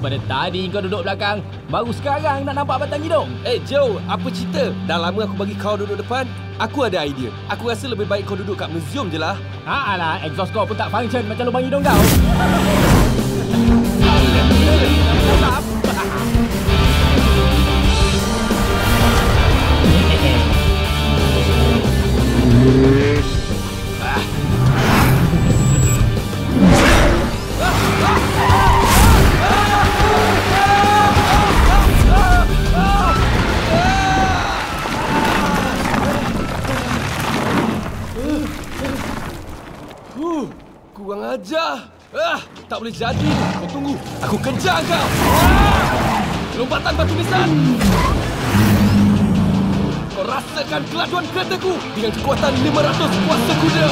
Daripada tadi kau duduk belakang, baru sekarang nak nampak batang hidung. Joe, apa cerita? Dah lama aku bagi kau duduk depan. Aku ada idea. Aku rasa lebih baik kau duduk kat museum je lah. Alah, exhaust kau pun tak function macam lubang hidung kau. Kurang ajar. Tak boleh jadi. Kau tunggu. Aku kejar kau. Lompatan batu nisan. Kau rasakan kelajuan keretaku dengan kekuatan 500 kuasa kuda.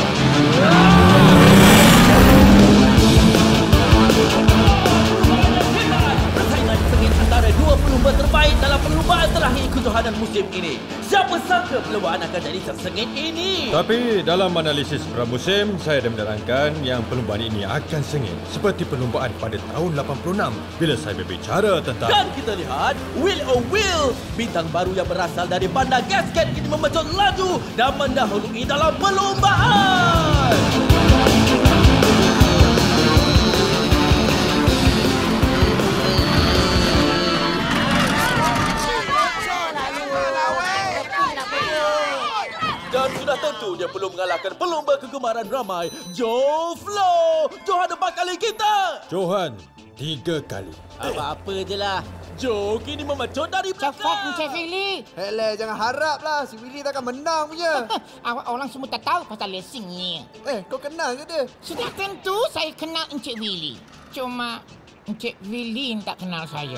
Persaingan sengit antara dua pelumba terbaik dalam perlumbaan terakhir kejohanan musim ini. Siapa sangka perlumbaan akan jadi sesengit ini? Tapi dalam analisis pramusim, saya dah menerangkan yang perlumbaan ini akan sengit seperti perlumbaan pada tahun 86 bila saya berbicara tentang... Dan kita lihat, Will O'Will, bintang baru yang berasal dari bandar Gasket ini memecut laju dan mendahului dalam perlumbaan. Dan sudah tentu dia belum mengalahkan pelumba kegemaran ramai, Joe Flo. Johan 4 kali kita. Johan 3 kali. Apa-apa je lah. Joe kini memecut dari belakang. Cepat Encik Willy. Hele, jangan haraplah. Si Willy takkan menang punya. Awak orang semua tak tahu pasal racing ni. Kau kenal ke dia? Sudah tentu saya kenal Encik Willy. Cuma Encik Willy tak kenal saya.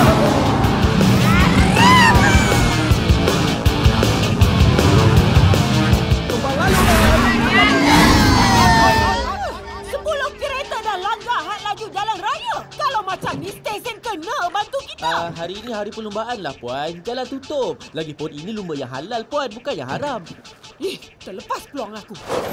Macam ni stesen kena bantu kita. Hari ini hari perlumbaan lah puan. Jalan tutup. Lagipun ini lumba yang halal puan, bukan yang haram. Terlepas peluang aku.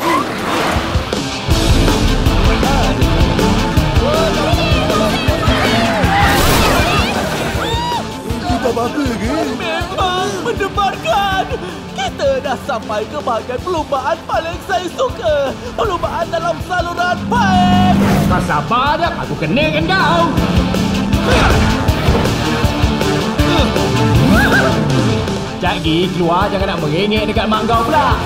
Kita apa ke? Memang mendebarkan. Kita dah sampai ke bahagian perlumbaan paling saya suka. Perlumbaan dalam saluran paip. Kau sabar dah, aku kenakan kau. Jadi keluar, jangan nak merengek dekat mak kau pula.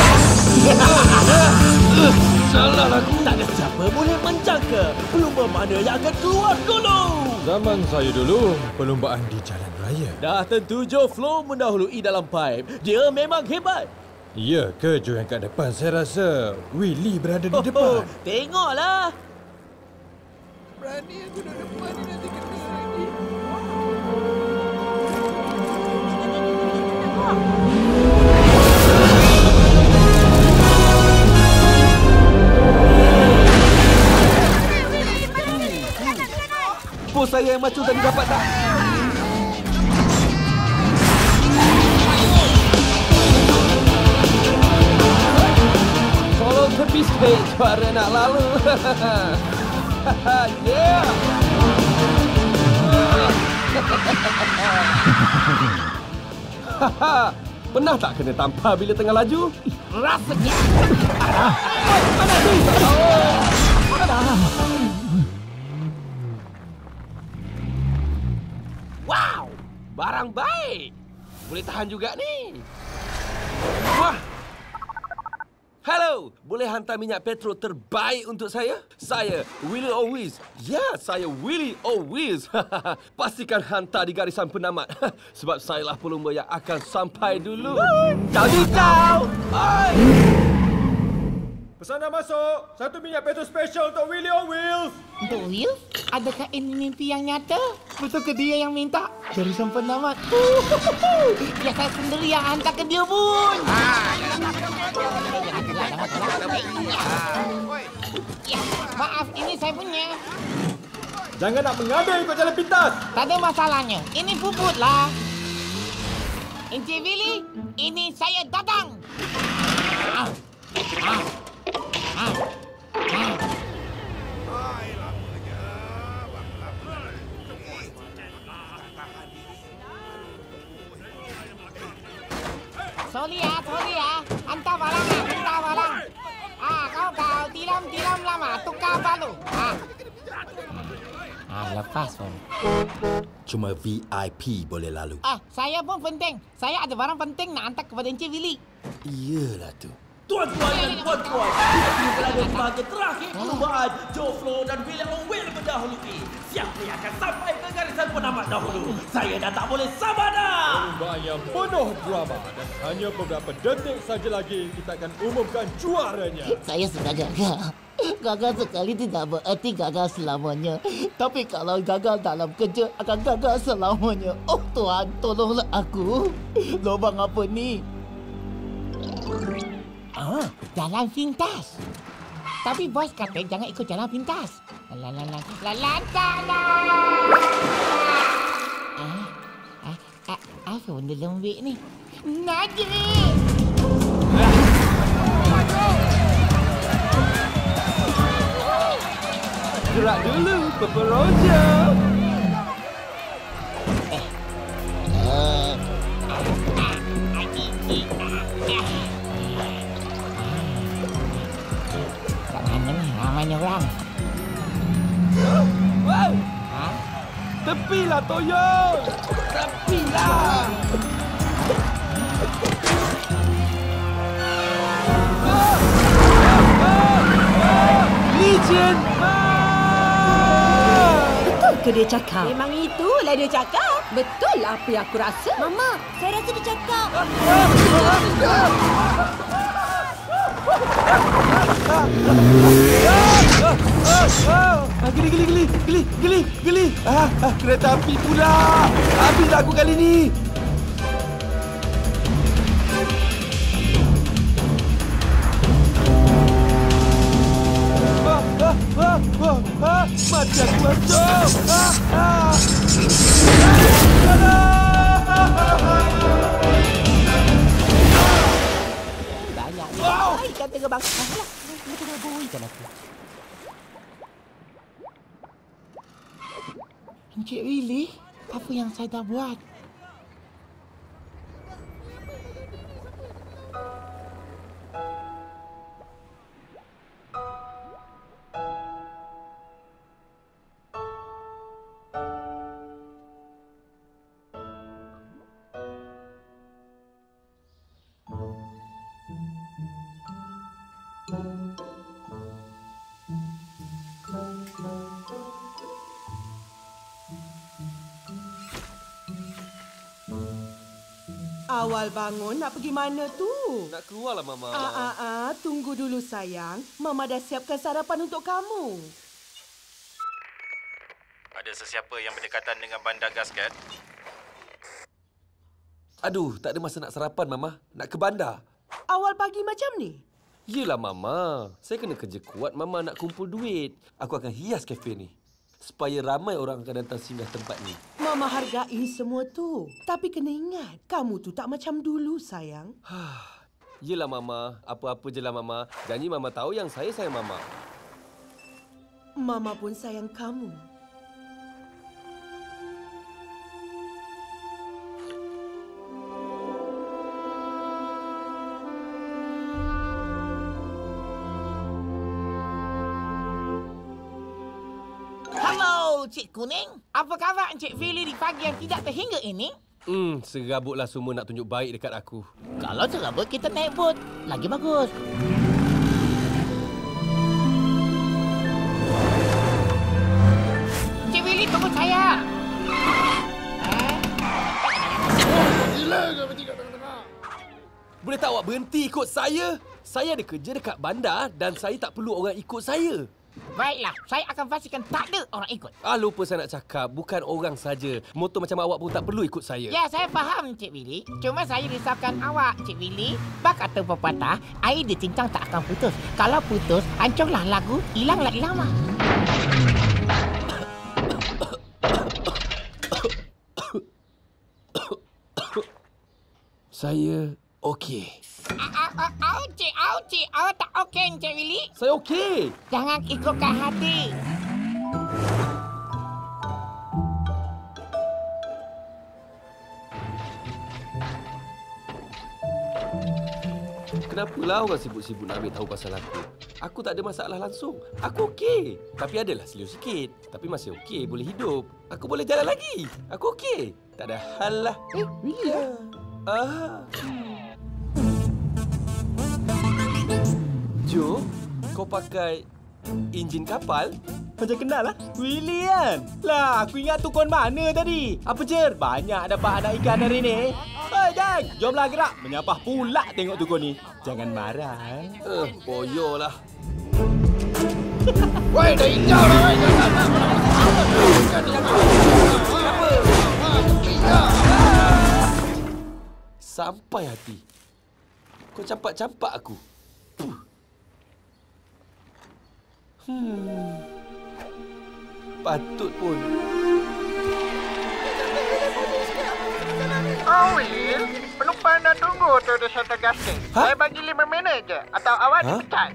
Salah aku. Tak ada siapa boleh menjangka pelumba mana yang akan keluar dulu. Zaman saya dulu, perlumbaan di jalan raya. Dah tentu Joe Flo mendahului dalam paip. Dia memang hebat. Ya ke Joe yang kat depan? Saya rasa Willy berada di depan. Tengoklah. Berani aku duduk depan ni nanti kena lagi. Bos saya yang macu tadi dapat tak? Tolong tepi sikit suara nak lalu. Yeah. Pernah tak kena tampar bila tengah laju? Rasanya. Wow, barang baik. Boleh tahan juga ni. Wah. Hello, boleh hantar minyak petrol terbaik untuk saya? Saya, Willy O'Will. Ya, saya Willy O'Will. Pastikan hantar di garisan penamat. Sebab sayalah pelumba yang akan sampai dulu. Ciao. Bye. Pesanan masuk. 1 minyak petrol special untuk Willy O'Will. Untuk Will, adakah ini mimpi yang nyata? Betul ke dia yang minta? Garisan penamat. Ya saya sendiri yang hantar ke dia pun. Ya, maaf, ini saya punya. Jangan nak mengambil ikut jalan pintas. Tak ada masalahnya. Ini puputlah. Encik Willy, ini saya datang. Sorry ya. Hantar barang. Kau tilam lama. Tukar baru. Lepas pun. Cuma VIP boleh lalu. Saya pun penting. Saya ada barang penting nak hantar kepada Encik Willy. Iyalah tu. Tuan-tuan dan puan-puan, kita berada di bahagian terakhir perlombaan. Joe Flo dan William Owen mendahului. Siapa yang akan sampai ke garisan penamat dahulu? Saya dah tak boleh sabar dah. Perlombaan yang penuh drama dan hanya beberapa detik saja lagi kita akan umumkan juaranya. Saya sudah gagal. Gagal sekali tidak bererti gagal selamanya. Tapi kalau gagal dalam kerja akan gagal selamanya. Oh Tuhan, tolonglah aku. Lubang apa ni? Jalan pintas. Tapi bos kata jangan ikut jalan pintas. Apa benda lembik ni? Najib! Gerak dulu, Purple Roger. Kat mana ni? Ramainya orang. Wow. Tepilah, Toyo. Tepilah. Licin. Betul ke dia cakap? Memang itulah dia cakap. Betul apa yang aku rasa. Mama, saya rasa dia cakap. Geli. Kereta api pula. Habislah aku kali ni. Mati aku masuk. Banyak. Kata ke bang. Tengah boykan aku. Encik Willy, apa yang saya dah buat? Awal bangun nak pergi mana tu? Nak keluarlah, Mama. Tunggu dulu sayang. Mama dah siapkan sarapan untuk kamu. Ada sesiapa yang berdekatan dengan bandar gasket? Aduh, tak ada masa nak sarapan, Mama. Nak ke bandar. Awal pagi macam ni? Yelah, Mama. Saya kena kerja kuat, Mama, nak kumpul duit. Aku akan hias kafe ni. Supaya ramai orang akan datang singgah tempat ni. Mama hargai semua tu. Tapi kena ingat, kamu tu tak macam dulu, sayang. Yelah, Mama. Apa-apa je lah, Mama. Janji Mama tahu yang saya sayang Mama. Mama pun sayang kamu. Cik Kuning. Apa khabar Encik Willy di pagi yang tidak terhingga ini? Serabutlah semua nak tunjuk baik dekat aku. Kalau serabut, kita naik bot. Lagi bagus. Encik Willy, tunggu saya. Gila ke bertiga tengah-tengah? Boleh tak awak berhenti ikut saya? Saya ada kerja dekat bandar dan saya tak perlu orang ikut saya. Baiklah, saya akan pastikan tak ada orang ikut. Lupa saya nak cakap. Bukan orang saja. Motor macam awak pun tak perlu ikut saya. Ya, saya faham, Encik Willy. Cuma saya risaukan awak, Encik Willy. Bak kata pepatah, air di cincang tak akan putus. Kalau putus, hancurlah lagu, hilanglah irama. Saya okey. Cik, awak tak okey, Encik Willy? Saya okey. Jangan ikutkan hati. Kenapalah orang sibuk-sibuk nak ambil tahu pasal aku? Aku tak ada masalah langsung. Aku okey. Tapi adalah seliu sikit. Tapi masih okey, boleh hidup. Aku boleh jalan lagi. Aku okey. Tak ada hal lah. Really ya? Jo, kau pakai enjin kapal? Macam kenal lah. Willy kan? Lah, aku ingat tukun mana tadi? Apa je? Banyak dapat anak ikan hari ni. Hei, Jang! Jomlah gerak. Menyapah pula tengok tukun ni. Jangan marah. Boyolah. Woi, dah hijau lah, woi. Sampai hati. Kau campak-campak aku. Patut pun. Oh, Will. Penumpang dah tunggu tu di Shelter Gasket. Saya bagi 5 minit je. Atau awak dipecat.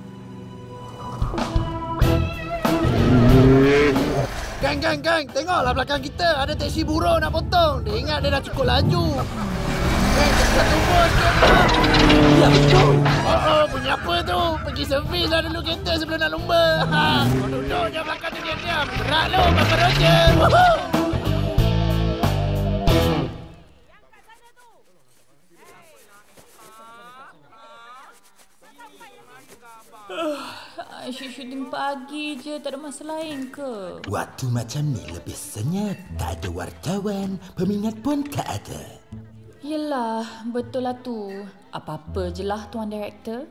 Gang. Tengoklah belakang kita. Ada teksi buruh nak potong. Dia ingat dia dah cukup laju. Gang, cepat tunggu sikit. Ya, betul. Oh, punya apa tu? Pergi servis lah dulu kereta sebelum nak lumba. Kau duduk je belakang tu diam-diam. Berat lu, Papa Roger. Syuting pagi je, tak ada masa lain ke? Waktu macam ni lebih senyap. Tak ada wartawan, peminat pun tak ada. Yelah, betul lah tu. Apa-apa je lah, Tuan Director.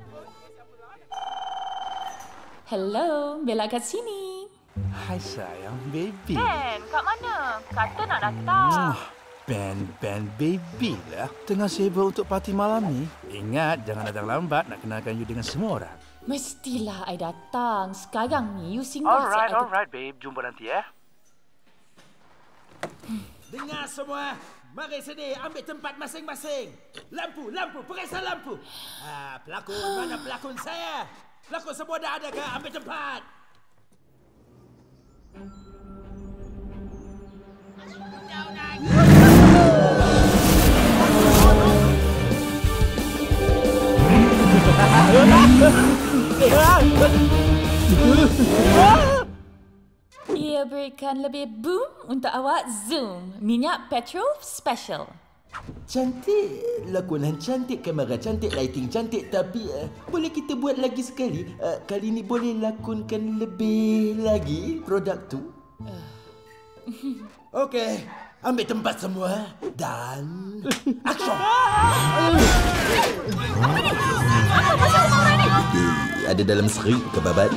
Hello, Bella kat sini. Hai sayang, baby. Ben, kat mana? Kata nak datang. Ben baby lah. Tengah sibuk untuk parti malam ni. Ingat, jangan datang lambat. Nak kenalkan you dengan semua orang. Mestilah I datang. Sekarang ni, you single. Alright, babe. Jumpa nanti, ya. Dengar semua. Mari sini, ambil tempat masing-masing. Lampu, periksa lampu. Pelakon, mana pelakon saya? Pelakon semua dah ada ke? Ambil tempat. Ia berikan lebih boom untuk awak Zoom. Minyak petrol special. Cantik. Lakonan cantik, kamera cantik, lighting cantik. Tapi boleh kita buat lagi sekali? Kali ni boleh lakonkan lebih lagi produk tu? Okey. Ambil tempat semua. Dan action. Ada dalam skrip kebabat.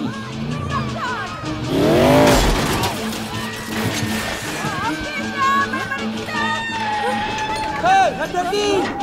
Hei, hati-hati.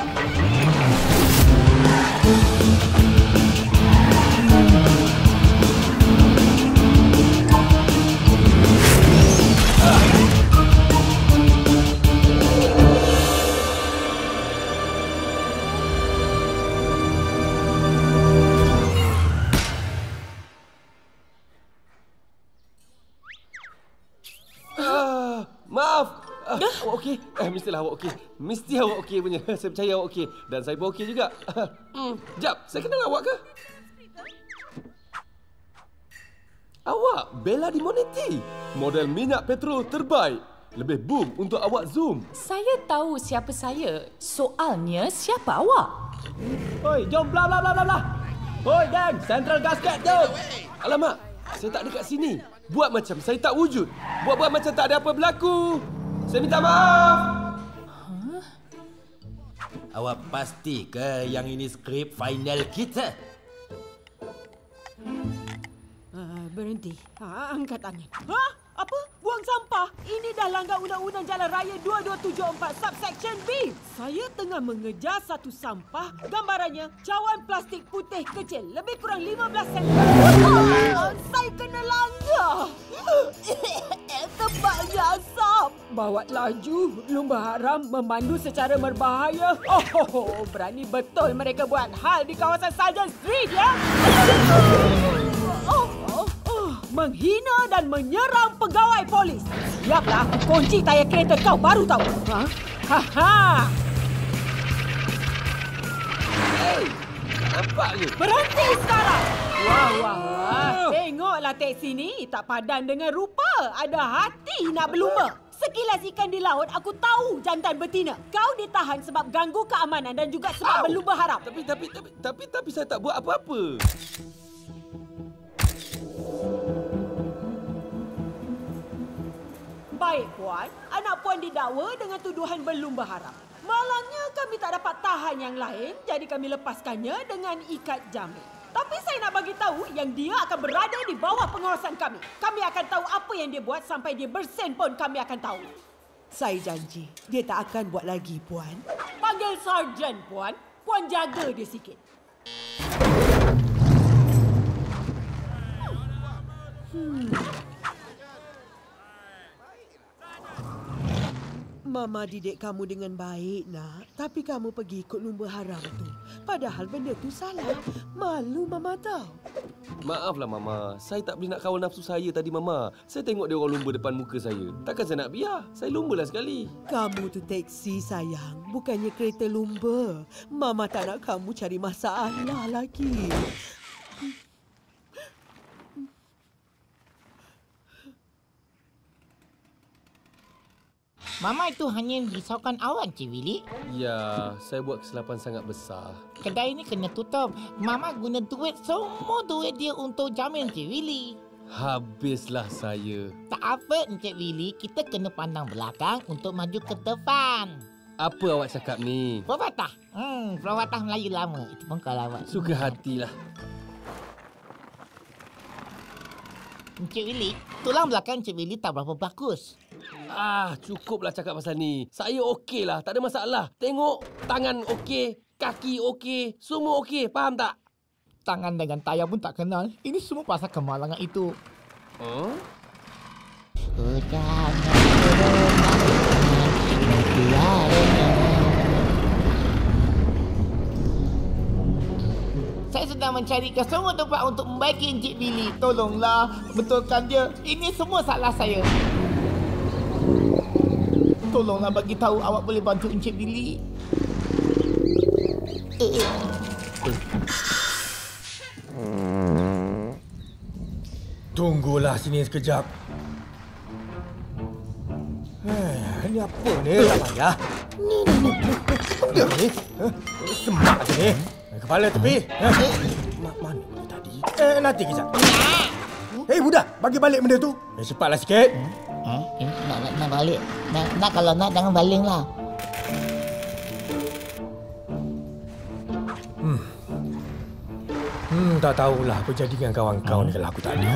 Maaf. Awak okey? Mestilah awak okey. Mesti awak okey punya. Saya percaya awak okey. Dan saya pun okey juga. Jap, saya kenal awak ke? Awak Bella Di Monetti. Model minyak petrol terbaik. Lebih boom untuk awak Zoom. Saya tahu siapa saya. Soalnya siapa awak? Hoi, jom bla bla bla bla bla. Hoi, gang, Central Gasket tu. Alamak, saya tak ada kat sini. Buat macam saya tak wujud. Buat macam tak ada apa berlaku. Saya minta maaf. Awak pasti ke yang ini skrip final kita? Berhenti. Angkat tangan. Apa? Buang sampah? Ini dah langgar Undang-Undang Jalan Raya 2274 Subsection B. Saya tengah mengejar satu sampah. Gambarannya, cawan plastik putih kecil. Lebih kurang 15 cm. Saya kena langgar. Tempatnya asap. Bawa laju. Lumba haram memandu secara berbahaya. Oh, berani betul mereka buat hal di kawasan Sargent Street, ya? Menghina dan menyerang pegawai polis. Siaplah aku kunci tayar kereta kau baru tahu. Hey, Nampak ke? Berhenti sekarang! Wah. Tengoklah teksi ni. Tak padan dengan rupa. Ada hati nak berlumba. Sekilas ikan di laut, aku tahu jantan betina. Kau ditahan sebab ganggu keamanan dan juga sebab berlumba haram. Tapi saya tak buat apa-apa. Baik, Puan. Anak Puan didakwa dengan tuduhan berlumba haram. Malangnya kami tak dapat tahan yang lain, jadi kami lepaskannya dengan ikat jamin. Tapi saya nak bagi tahu yang dia akan berada di bawah pengawasan kami. Kami akan tahu apa yang dia buat sampai dia bersen pun kami akan tahu. Saya janji, dia tak akan buat lagi, Puan. Panggil sarjan, Puan. Puan jaga dia sikit. Mama didik kamu dengan baik, nak. Tapi kamu pergi ikut lumba haram tu. Padahal benda tu salah. Malu Mama tahu. Maaflah, Mama. Saya tak boleh nak kawal nafsu saya tadi, Mama. Saya tengok dia orang lumba depan muka saya. Takkan saya nak biar. Saya lumbalah sekali. Kamu tu teksi, sayang. Bukannya kereta lumba. Mama tak nak kamu cari masalah lagi. Mama itu hanya risaukan awak, Cik Willy. Ya, saya buat kesilapan sangat besar. Kedai ini kena tutup. Mama guna semua duit dia untuk jamin Cik Willy. Habislah saya. Tak apa, Encik Willy. Kita kena pandang belakang untuk maju ke depan. Apa awak cakap ni? Pepatah. Pepatah Melayu lama. Itu pun kalau awak suka hatilah. Encik Willy, tulang belakang Encik Willy tak berapa bagus. Cukuplah cakap pasal ni. Saya okeylah, tak ada masalah. Tengok, tangan okey, kaki okey, semua okey, faham tak? Tangan dengan tayar pun tak kenal. Ini semua pasal kemalangan itu. Saya sedang mencari ke semua tempat untuk membaiki Encik Willy. Tolonglah, betulkan dia. Ini semua salah saya. Tolonglah bagi tahu awak boleh bantu Encik Willy. Tunggulah sini sekejap. Ini apa ni? Tak payah. Ni. Semak je ni. Kepala tepi. Mana benda tadi? Nanti kejap. Budak, bagi balik benda tu. Cepatlah sikit. Nak balik. Nak kalau nak jangan balinglah. Tak tahulah apa jadi dengan kawan-kawan kalau aku tak ada.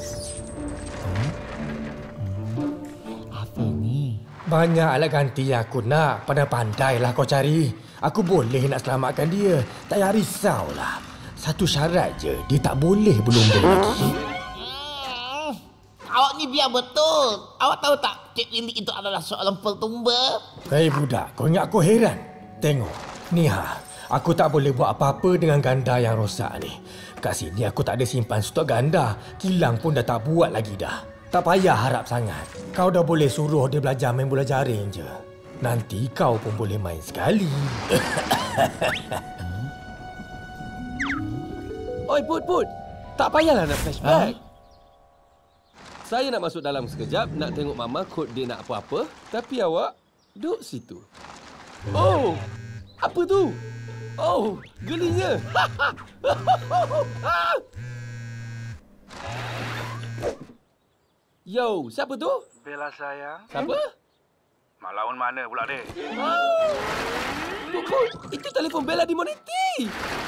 Apa ni? Banyaklah ganti aku nak. Pandai-pandailah kau cari. Aku boleh nak selamatkan dia. Tak payah risaulah. Satu syarat je, dia tak boleh berlumba lagi. Awak ni biar betul. Awak tahu tak, Cik Willy itu adalah seorang pelumba? Budak, kau ingat aku heran? Tengok, ni aku tak boleh buat apa-apa dengan ganda yang rosak ni. Kat sini aku tak ada simpan stok ganda. Kilang pun dah tak buat lagi dah. Tak payah harap sangat. Kau dah boleh suruh dia belajar main bola jaring je. Nanti kau pun boleh main sekali. Oi, Put. Tak payahlah nak flashback. Saya nak masuk dalam sekejap, nak tengok Mama kod dia nak apa-apa. Tapi awak duduk situ. Oh, apa tu? Oh, gelinya. Yo, siapa tu? Bella sayang. Siapa? Mak lawan mana pula dek? Put, itu telefon Bella di Moniti.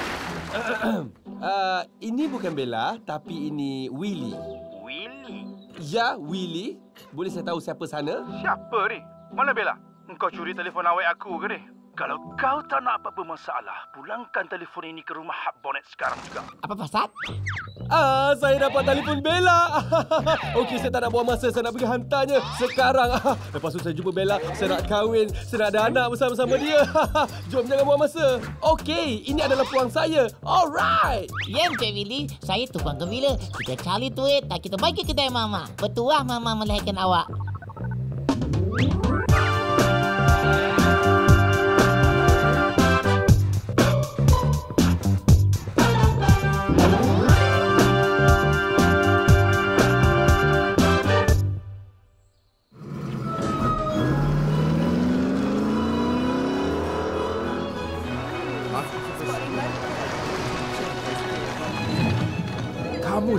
Ini bukan Bella, tapi ini Willy. Willy? Ya, Willy. Boleh saya tahu siapa sana? Siapa ni? Mana Bella? Engkau curi telefon awet aku ke ni? Kalau kau tak nak apa-apa masalah, pulangkan telefon ini ke rumah Hak Bonnet sekarang juga. Apa pasal? Saya dapat telefon Bella. Okey, saya tak nak buang masa. Saya nak pergi hantarnya sekarang. Lepas tu saya jumpa Bella. Saya nak kahwin. Saya nak ada anak bersama-sama dia. Jom, jangan buang masa. Okey, ini adalah peluang saya. Alright. Ya, Encik Willy. Saya tukang gembira. Kita cari duit dan kita bagi kedai Mama. Bertuah Mama melahirkan awak.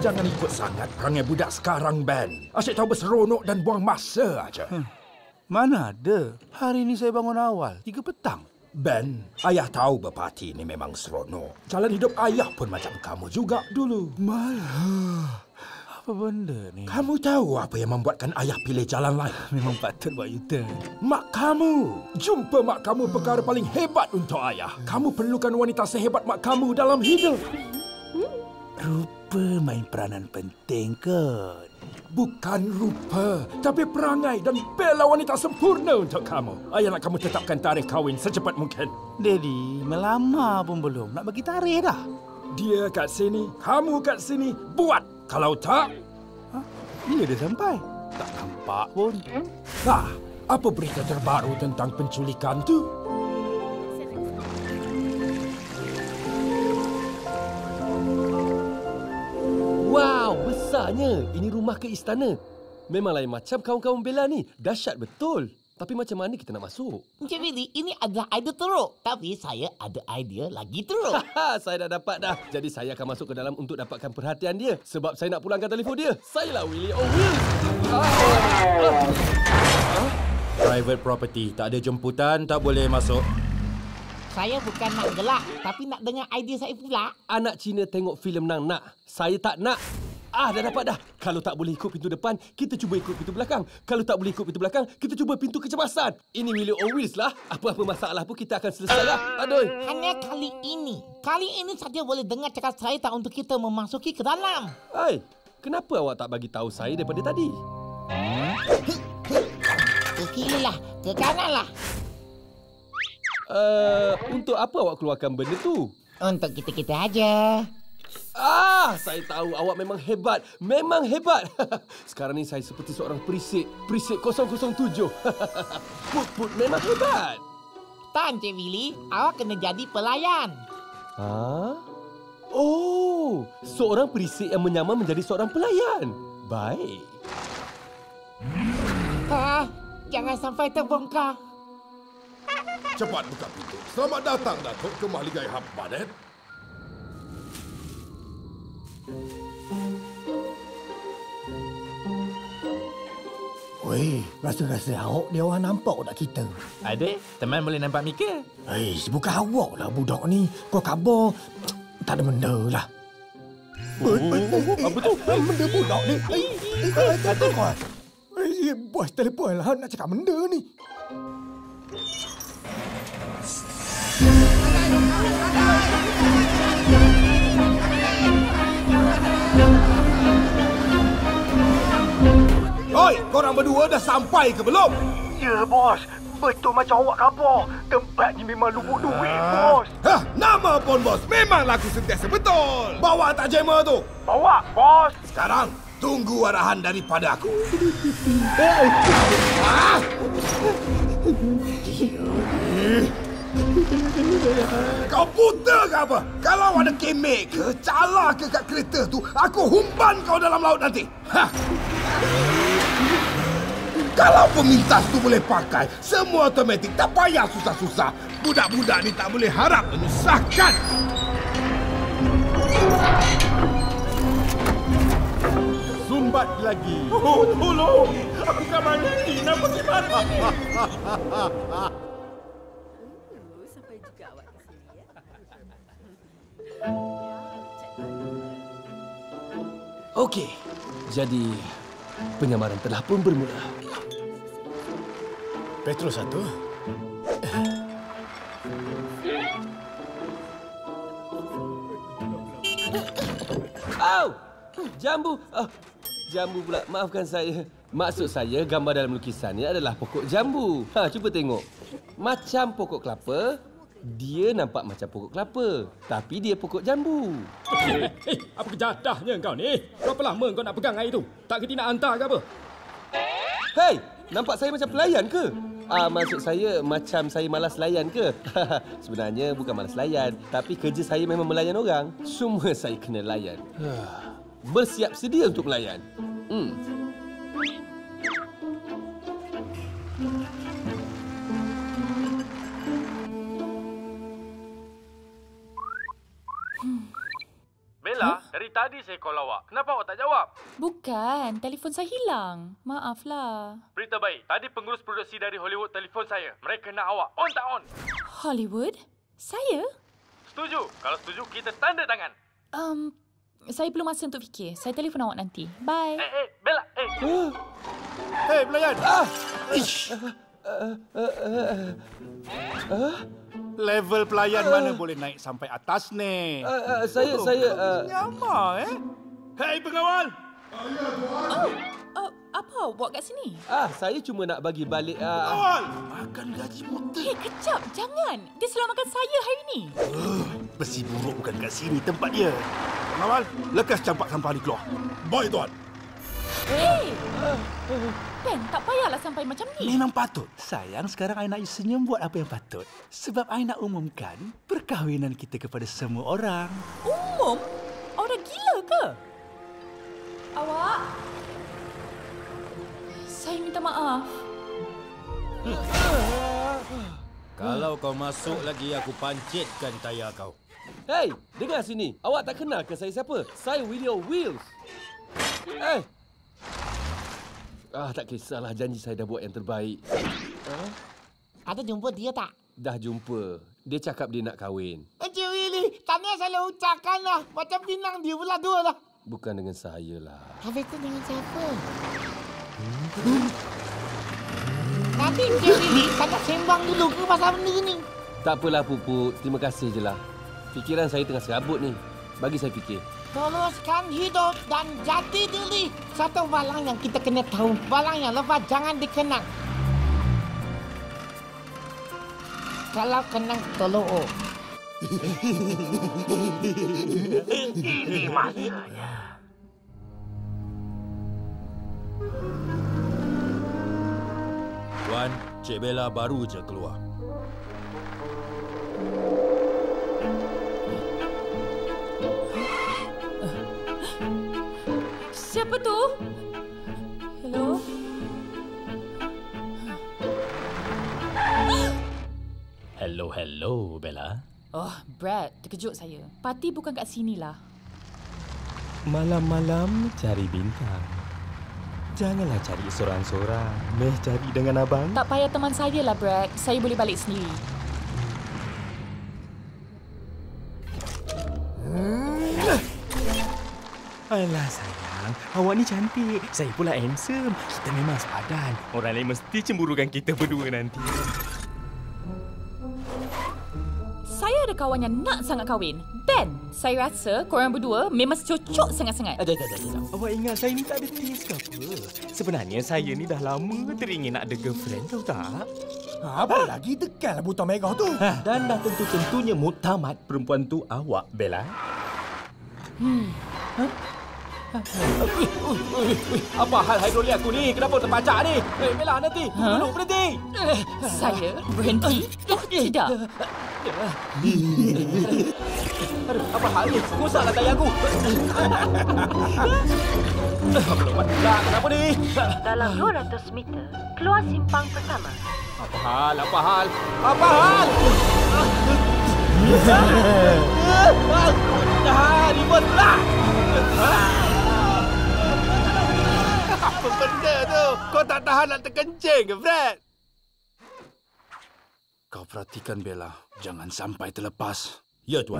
jangan ikut sangat perangai budak sekarang, Ben. Asyik tahu berseronok dan buang masa aja. Mana ada. Hari ini saya bangun awal. 3 petang. Ben, ayah tahu berparti ini memang seronok. Jalan hidup ayah pun macam kamu juga dulu. Malah. Apa benda ni? Kamu tahu apa yang membuatkan ayah pilih jalan lain? Memang patut buat U-turn. Mak kamu. Jumpa mak kamu perkara paling hebat untuk ayah. Kamu perlukan wanita sehebat mak kamu dalam hidup. Rupa main peranan penting kot. Bukan rupa, tapi perangai dan bela wanita sempurna untuk kamu. Ayah nak kamu tetapkan tarikh kahwin secepat mungkin. Daddy, melamar pun belum. Nak bagi tarikh dah. Dia kat sini, kamu kat sini. Buat. Kalau tak... Dia dah sampai. Tak nampak pun. Apa berita terbaru tentang penculikan tu? Wow, besarnya. Ini rumah ke istana. Memang lain macam kawan-kawan Bella ni. Dahsyat betul. Tapi macam mana kita nak masuk? Encik Willy, ini adalah idea teruk. Tapi saya ada idea lagi teruk. Saya dah dapat dah. Jadi saya akan masuk ke dalam untuk dapatkan perhatian dia. Sebab saya nak pulangkan telefon dia. Sayalah Willie O'Wheels. Private property. Tak ada jemputan, tak boleh masuk. Saya bukan nak gelak, tapi nak dengar idea saya pula. Anak Cina tengok filem nang nak. Saya tak nak. Dah dapat dah. Kalau tak boleh ikut pintu depan, kita cuba ikut pintu belakang. Kalau tak boleh ikut pintu belakang, kita cuba pintu kecemasan. Ini Willie O'Wheels lah. Apa-apa masalah pun kita akan selesai lah. Aduh. Hanya kali ini. Kali ini saja boleh dengar cakap saya tak untuk kita memasuki ke dalam. Hai, kenapa awak tak bagi tahu saya daripada tadi? Ke kiri lah, ke kanan lah. Untuk apa awak keluarkan benda tu? Untuk kita-kita aja. Saya tahu awak memang hebat. Memang hebat. Sekarang ni saya seperti seorang perisik. Perisik 007. Put memang hebat. Tak, Encik Willy. Awak kena jadi pelayan. Oh, seorang perisik yang menyamar menjadi seorang pelayan. Baik. Jangan sampai terbongkar. Cepat buka pintu. Selamat datang, Datuk, ke Mahligai Hab Badet. Weh, rasa-rasa awak dia orang nampak tak kita? Adik, teman boleh nampak Mika? Bukan awak lah budak ni. Kau khabar tak ada benda lah. Apa tu? Benda budak ni. Kata kau. Bos telefon lah nak cakap benda ni. Oi, korang berdua dah sampai ke belum? Ya, bos. Betul macam awak khabar. Tempat ni memang lubuk duit, bos. Nama pun bos. Memang laku sentiasa betul. Bawa tak jema tu? Bawa, bos. Sekarang, tunggu arahan daripada aku. Kau buta ke apa? Kalau ada kemek ke, cala ke kat kereta tu, aku humban kau dalam laut nanti. Kalau pemintas tu boleh pakai, semua automatik, tak payah susah-susah. Budak-budak ni tak boleh harap menyusahkan. Sumbat lagi. Oh, tolong. Aku kat mana ni? Nak pergi mana ni? Sampai juga awak ke sini ya. Okey. Jadi penyamaran telah pun bermula. Petrus 1. Jambu. Jambu pula. Maafkan saya. Maksud saya gambar dalam lukisan ni adalah pokok jambu. Cuba tengok. Macam pokok kelapa, dia nampak macam pokok kelapa. Tapi dia pokok jambu. Apa kejadahnya kau ni? Berapa lama kau nak pegang air tu? Tak kerti nak hantar ke apa? Hei, nampak saya macam pelayan ke? Maksud saya macam saya malas layan ke? Sebenarnya bukan malas layan, tapi kerja saya memang melayan orang. Semua saya kena layan. Bersiap sedia untuk melayan. Bella, dari tadi saya call awak. Kenapa awak tak jawab? Bukan, telefon saya hilang. Maaflah. Berita baik. Tadi pengurus produksi dari Hollywood telefon saya. Mereka nak awak. On tak on? Hollywood? Saya? Setuju. Kalau setuju, kita tanda tangan. Saya perlu masa untuk fikir. Saya telefon awak nanti. Bye. Bella. Hei, pelayan. Level pelayan mana boleh naik sampai atas ni? Saya... Nyama, Hei, pengawal! Apa awak buat kat sini? Saya cuma nak bagi balik... Pengawal! Makan gaji motor. Kejap. Jangan. Dia selamatkan saya hari ni. Besi buruk bukan kat sini tempat dia. Pengawal, lekas campak sampah ni keluar. Baik, tuan. Ben, tak payahlah sampai macam ni. Memang patut. Sayang, sekarang I nak you senyum buat apa yang patut. Sebab I nak umumkan perkahwinan kita kepada semua orang. Umum? Orang gila ke? Awak? Saya minta maaf. Kalau kau masuk lagi, aku pancitkan tayar kau. Hei, dengar sini. Awak tak kenal ke saya siapa? Saya Willie O'Wheels. Tak kisahlah, janji saya dah buat yang terbaik. Ada jumpa dia tak? Dah jumpa. Dia cakap dia nak kahwin. Encik Willy, tanya selalu ucapkan lah. Macam pinang dia pula dua lah. Bukan dengan saya lah. Habis tu dengan siapa? Nanti Encik Willy, tak nak sembang dulu ke pasal benda ni? Tak apalah, Pupuk. Terima kasih je lah. Fikiran saya tengah serabut ni. Bagi saya fikir. Teruskan hidup dan jati diri. Satu balang yang kita kena tahu. Balang yang lepas jangan dikenang. Kalau kenang, tolong. Ini masanya. Tuan, Cik Bella baru je keluar. Siapa tu? Hello? Hello, Bella. Oh, Brad, terkejut saya. Parti bukan kat sinilah. Malam-malam cari bintang. Janganlah cari sorang-sorang. Meh cari dengan abang. Tak payah teman saya lah, Brad. Saya boleh balik sendiri. Alah sayang, awak ni cantik. Saya pula handsome. Kita memang sepadan. Orang lain mesti cemburukan kita berdua nanti. Saya ada kawan yang nak sangat kahwin. Ben, saya rasa korang berdua memang cocok sangat-sangat. Awak ingat saya ni tak ada taste ke apa? Sebenarnya saya ni dah lama teringin nak ada girlfriend, tahu tak? Apa lagi tekanlah butang merah tu. Dan dah tentu-tentunya muktamad perempuan tu awak, Bella. Apa hal hidrolik aku ni? Kenapa terpacak ni? Bella, nanti. Duduk, berhenti. Saya berhenti? Tidak. Aduh, apa hal ni? Rosaklah tayar aku. Kenapa ni? Dalam 200 meter, keluar simpang pertama. Apa hal? Ribut pula. Apa benda tu? Kau tak tahan nak terkencing ke, Fred? Kau perhatikan, Bella. Jangan sampai terlepas. Ya, Tuan.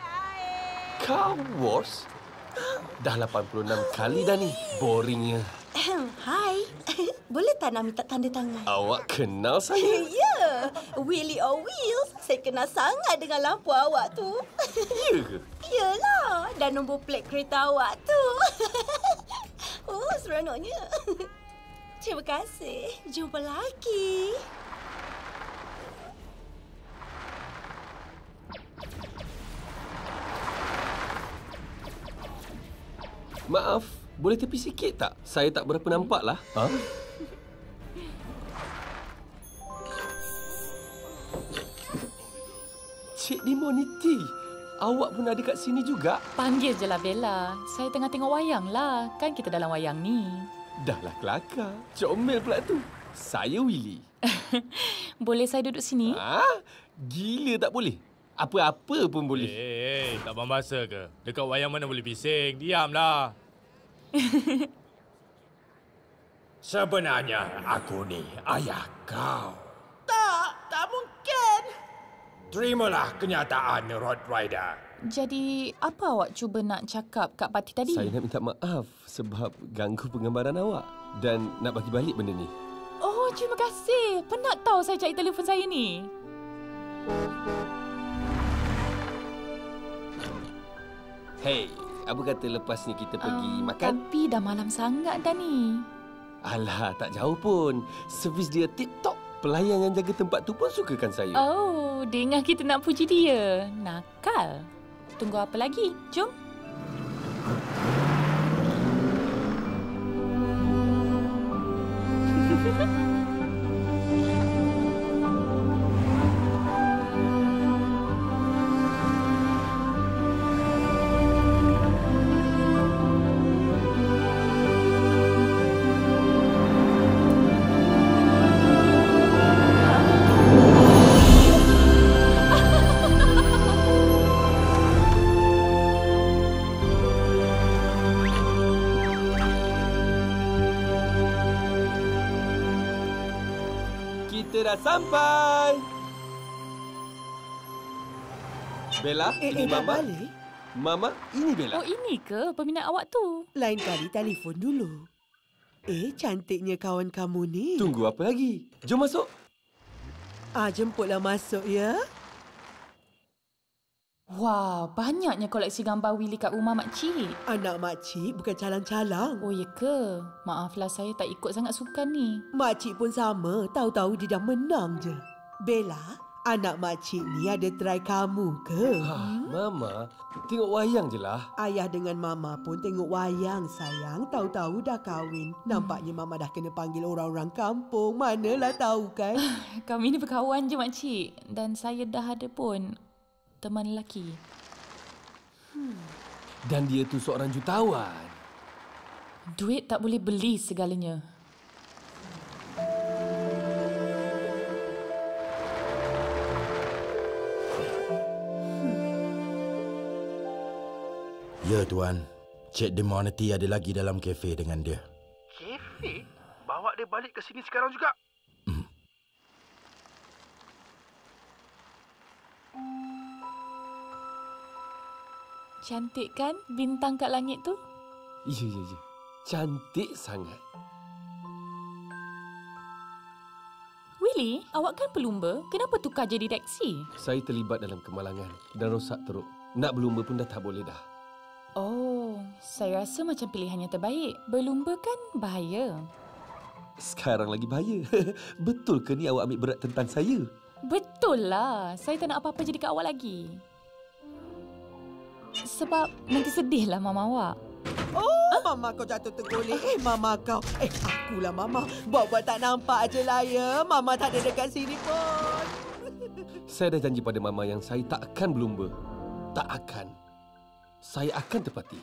Car Wars? Dah 86 kali dah ni. Boringnya. Hai. Boleh tak nak minta tanda tangan? Awak kenal saya? Ya. Willy or Wheels. Saya kenal sangat dengan lampu awak tu. Ya ke? Yalah. Dan nombor plate kereta awak tu. Oh, seronoknya. Terima kasih. Jumpa lagi. Maaf, boleh tepi sikit tak? Saya tak berapa nampak lah. Ha? Cik Dimoniti, awak pun ada kat sini juga? Panggil je lah Bella. Saya tengah tengok wayang lah. Kan kita dalam wayang ni. Dahlah kelakar. Comel pula tu. Saya Willy. Boleh saya duduk sini? Gila tak boleh. Apa-apa pun boleh. Tak buang masa ke? Dekat wayang mana boleh bising? Diamlah. Sebenarnya aku ni ayah kau. Tak mungkin. Terimalah kenyataan, Road Rider. Jadi, apa awak cuba nak cakap kat parti tadi? Saya nak minta maaf sebab ganggu penggambaran awak dan nak bagi balik benda ni. Oh, terima kasih. Penat tahu saya cari telefon saya ni. Hey, apa kata lepas ni kita pergi makan? Tapi dah malam sangat dah ni. Alah, tak jauh pun. Servis dia tip-top. Pelayan yang jaga tempat tu pun sukakan saya. Oh, dengar kita nak puji dia. Nakal. Tunggu apa lagi? Jom. Kita dah sampai. Bella, ini Mama. Balik? Mama, ini Bella. Oh, ini ke peminat awak tu? Lain kali telefon dulu. Cantiknya kawan kamu ni. Tunggu apa lagi? Jom masuk. Jemputlah masuk ya. Wah, banyaknya koleksi gambar Willy kat rumah makcik. Anak makcik bukan calang-calang. Oh, ya ke? Maaflah saya tak ikut sangat sukan ni. Makcik pun sama. Tahu-tahu dia dah menang je. Bella, anak makcik ni ada try kamu ke? Mama, tengok wayang je lah. Ayah dengan Mama pun tengok wayang, sayang. Tahu-tahu dah kahwin. Nampaknya Mama dah kena panggil orang-orang kampung. Manalah tahu kan? Kami ni berkawan je makcik. Dan saya dah ada pun teman lelaki. Dan dia tu seorang jutawan. Duit tak boleh beli segalanya. Ya, Tuan. Cik Demonity ada lagi dalam kafe dengan dia. Kafe? Bawa dia balik ke sini sekarang juga? Cantik kan bintang kat langit tu? Ya. Cantik sangat. Willy, awak kan pelumba. Kenapa tukar jadi taksi? Saya terlibat dalam kemalangan dan rosak teruk. Nak berlumba pun dah tak boleh dah. Oh, saya rasa macam pilihan yang terbaik. Berlumba kan bahaya. Sekarang lagi bahaya. Betul ke ni awak ambil berat tentang saya? Betul lah. Saya tak nak apa-apa jadi kat awak lagi. Sebab nanti sedihlah mama awak. Oh, Mama kau jatuh tergolek. Mama kau. Akulah Mama. Buat-buat tak nampak je lah ya. Mama tak ada dekat sini pun. Saya dah janji pada Mama yang saya tak akan berlumba. Tak akan. Saya akan tepati.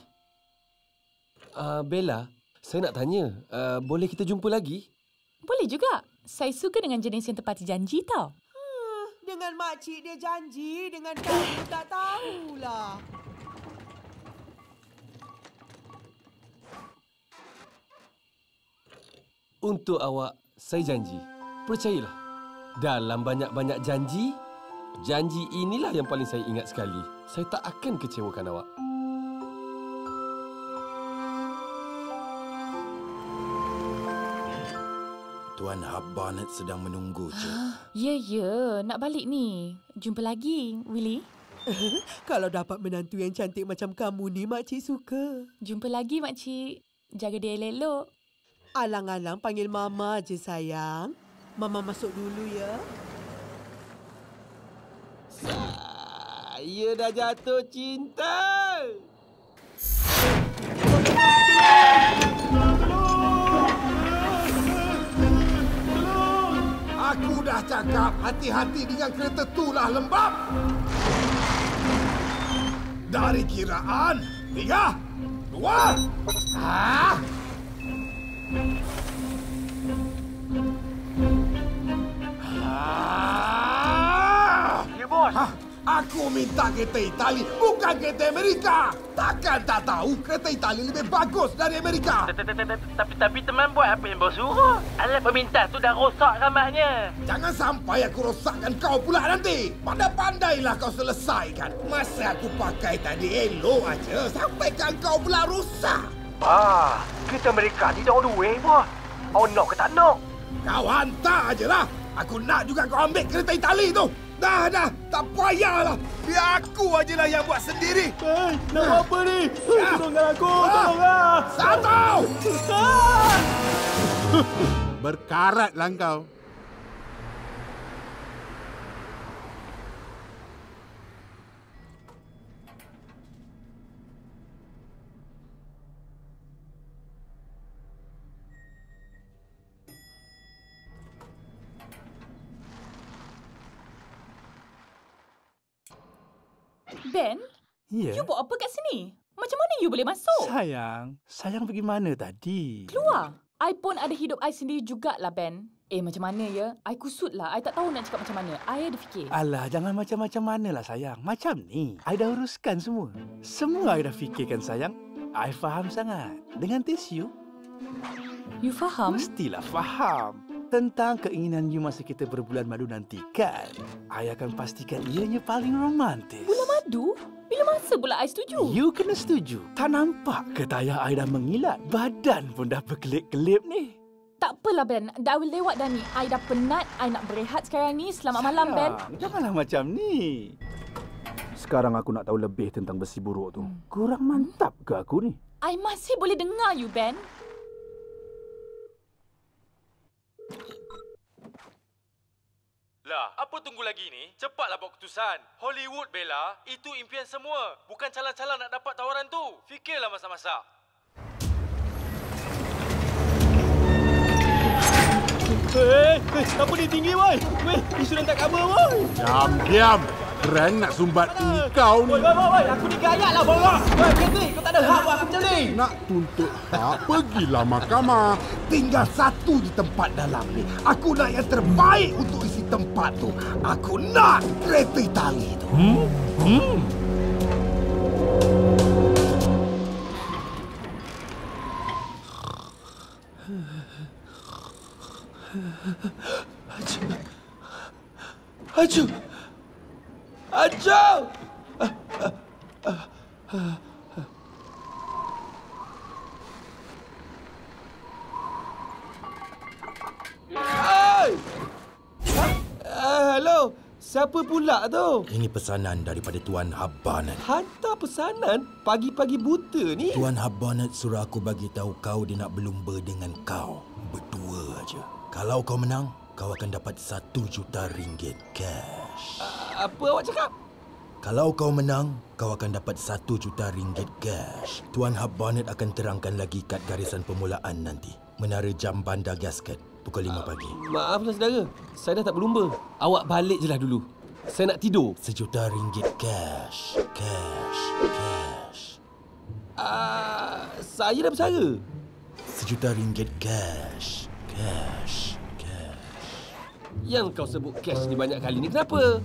Bella, saya nak tanya. Boleh kita jumpa lagi? Boleh juga. Saya suka dengan jenis yang tepati janji tau. Dengan makcik dia janji. Dengan kamu tak tahulah. Untuk awak, saya janji. Percayalah. Dalam banyak-banyak janji, janji inilah yang paling saya ingat sekali. Saya tak akan kecewakan awak. Tuan Hub Barnett sedang menunggu, Cik. Ya, nak balik ni. Jumpa lagi, Willy. Kalau dapat menantu yang cantik macam kamu ni, makcik suka. Jumpa lagi, makcik. Jaga dia elok-elok. Alang-alang panggil Mama je, sayang. Mama masuk dulu ya. Saya dah jatuh cinta. Aku dah cakap hati-hati dengan kereta tu lah, lembab. Dari kiraan 3, 2. Ya, bos. Aku minta kereta Itali, bukan kereta Amerika. Takkan tak tahu kereta Itali lebih bagus dari Amerika. Tapi teman buat apa yang bos suruh? Alat pemintas tu dah rosak ramahnya. Jangan sampai aku rosakkan kau pula nanti. Pandai-pandailah kau selesaikan. Masa aku pakai tadi elok aja, sampaikan kau pula rosak. Kereta Amerika ni dah on the way, bos. Oh, nak ke tak nak? Kau hantar ajalah. Aku nak juga kau ambil kereta Itali tu. Dah, tak payahlah. Biar aku ajalah yang buat sendiri. Nak buat apa ni? Tolonglah aku, tolonglah. Satu! Berkaratlah kau. Ben? Ya? You buat apa kat sini? Macam mana you boleh masuk? Sayang pergi mana tadi? Keluar. I pun ada hidup I sendiri jugalah, Ben. Macam mana ya? I kusut lah. I tak tahu nak cakap macam mana. I ada fikir. Alah, jangan macam-macam manalah sayang. Macam ni, I dah uruskan semua. Semua I dah fikirkan sayang. I faham sangat. Dengan tisu. You faham? Mestilah faham. Tentang keinginan you masa kita berbulan madu nanti, kan? I akan pastikan ianya paling romantis. Bulan madu? Bila masa pula I setuju? You kena setuju. Tak nampak ke tayar I dah mengilat? Badan pun dah berkelip-kelip ni. Tak apalah, Ben. Dah lewat dah ni. I dah penat. I nak berehat sekarang ni. Selamat malam, Ben. Janganlah macam ni. Sekarang aku nak tahu lebih tentang besi buruk tu. Kurang mantap ke aku ni? I masih boleh dengar you, Ben. Lah, apa tunggu lagi ni? Cepatlah buat keputusan. Hollywood, Bella, itu impian semua. Bukan calang-calang nak dapat tawaran tu. Fikirlah masak-masak. Apa ni tinggi, boy? Weh, isu dah tak khabar, boy. Diam. Rank nak sumbat tinggi kau ni. Boy, aku ni gayak lah, boy. Boy, berhenti. Kau tak ada hak buat aku macam ni. Nak tuntut hak, pergilah mahkamah. Tinggal satu di tempat dalam ni. Aku nak yang terbaik untuk isi tempat tu. Aku nak kereta Itali tu. Acu! Acu! Hello, siapa pula tu? Ini pesanan daripada Tuan Hub Barnett. Hantar pesanan? Pagi-pagi buta ni? Tuan Hub Barnett suruh aku bagi tahu kau dia nak berlumba dengan kau. Berdua aja. Kalau kau menang, kau akan dapat RM1 juta cash. Apa awak cakap? Kalau kau menang, kau akan dapat RM1 juta cash. Tuan Hub Barnett akan terangkan lagi kat garisan permulaan nanti. Menara jam bandar gasket. Pukul 5 pagi. Maaflah saudara, saya dah tak berlumba. Awak balik je lah dulu. Saya nak tidur. RM1 juta cash. Saya dah bersara. RM1 juta cash. Yang kau sebut cash ni banyak kali ni kenapa?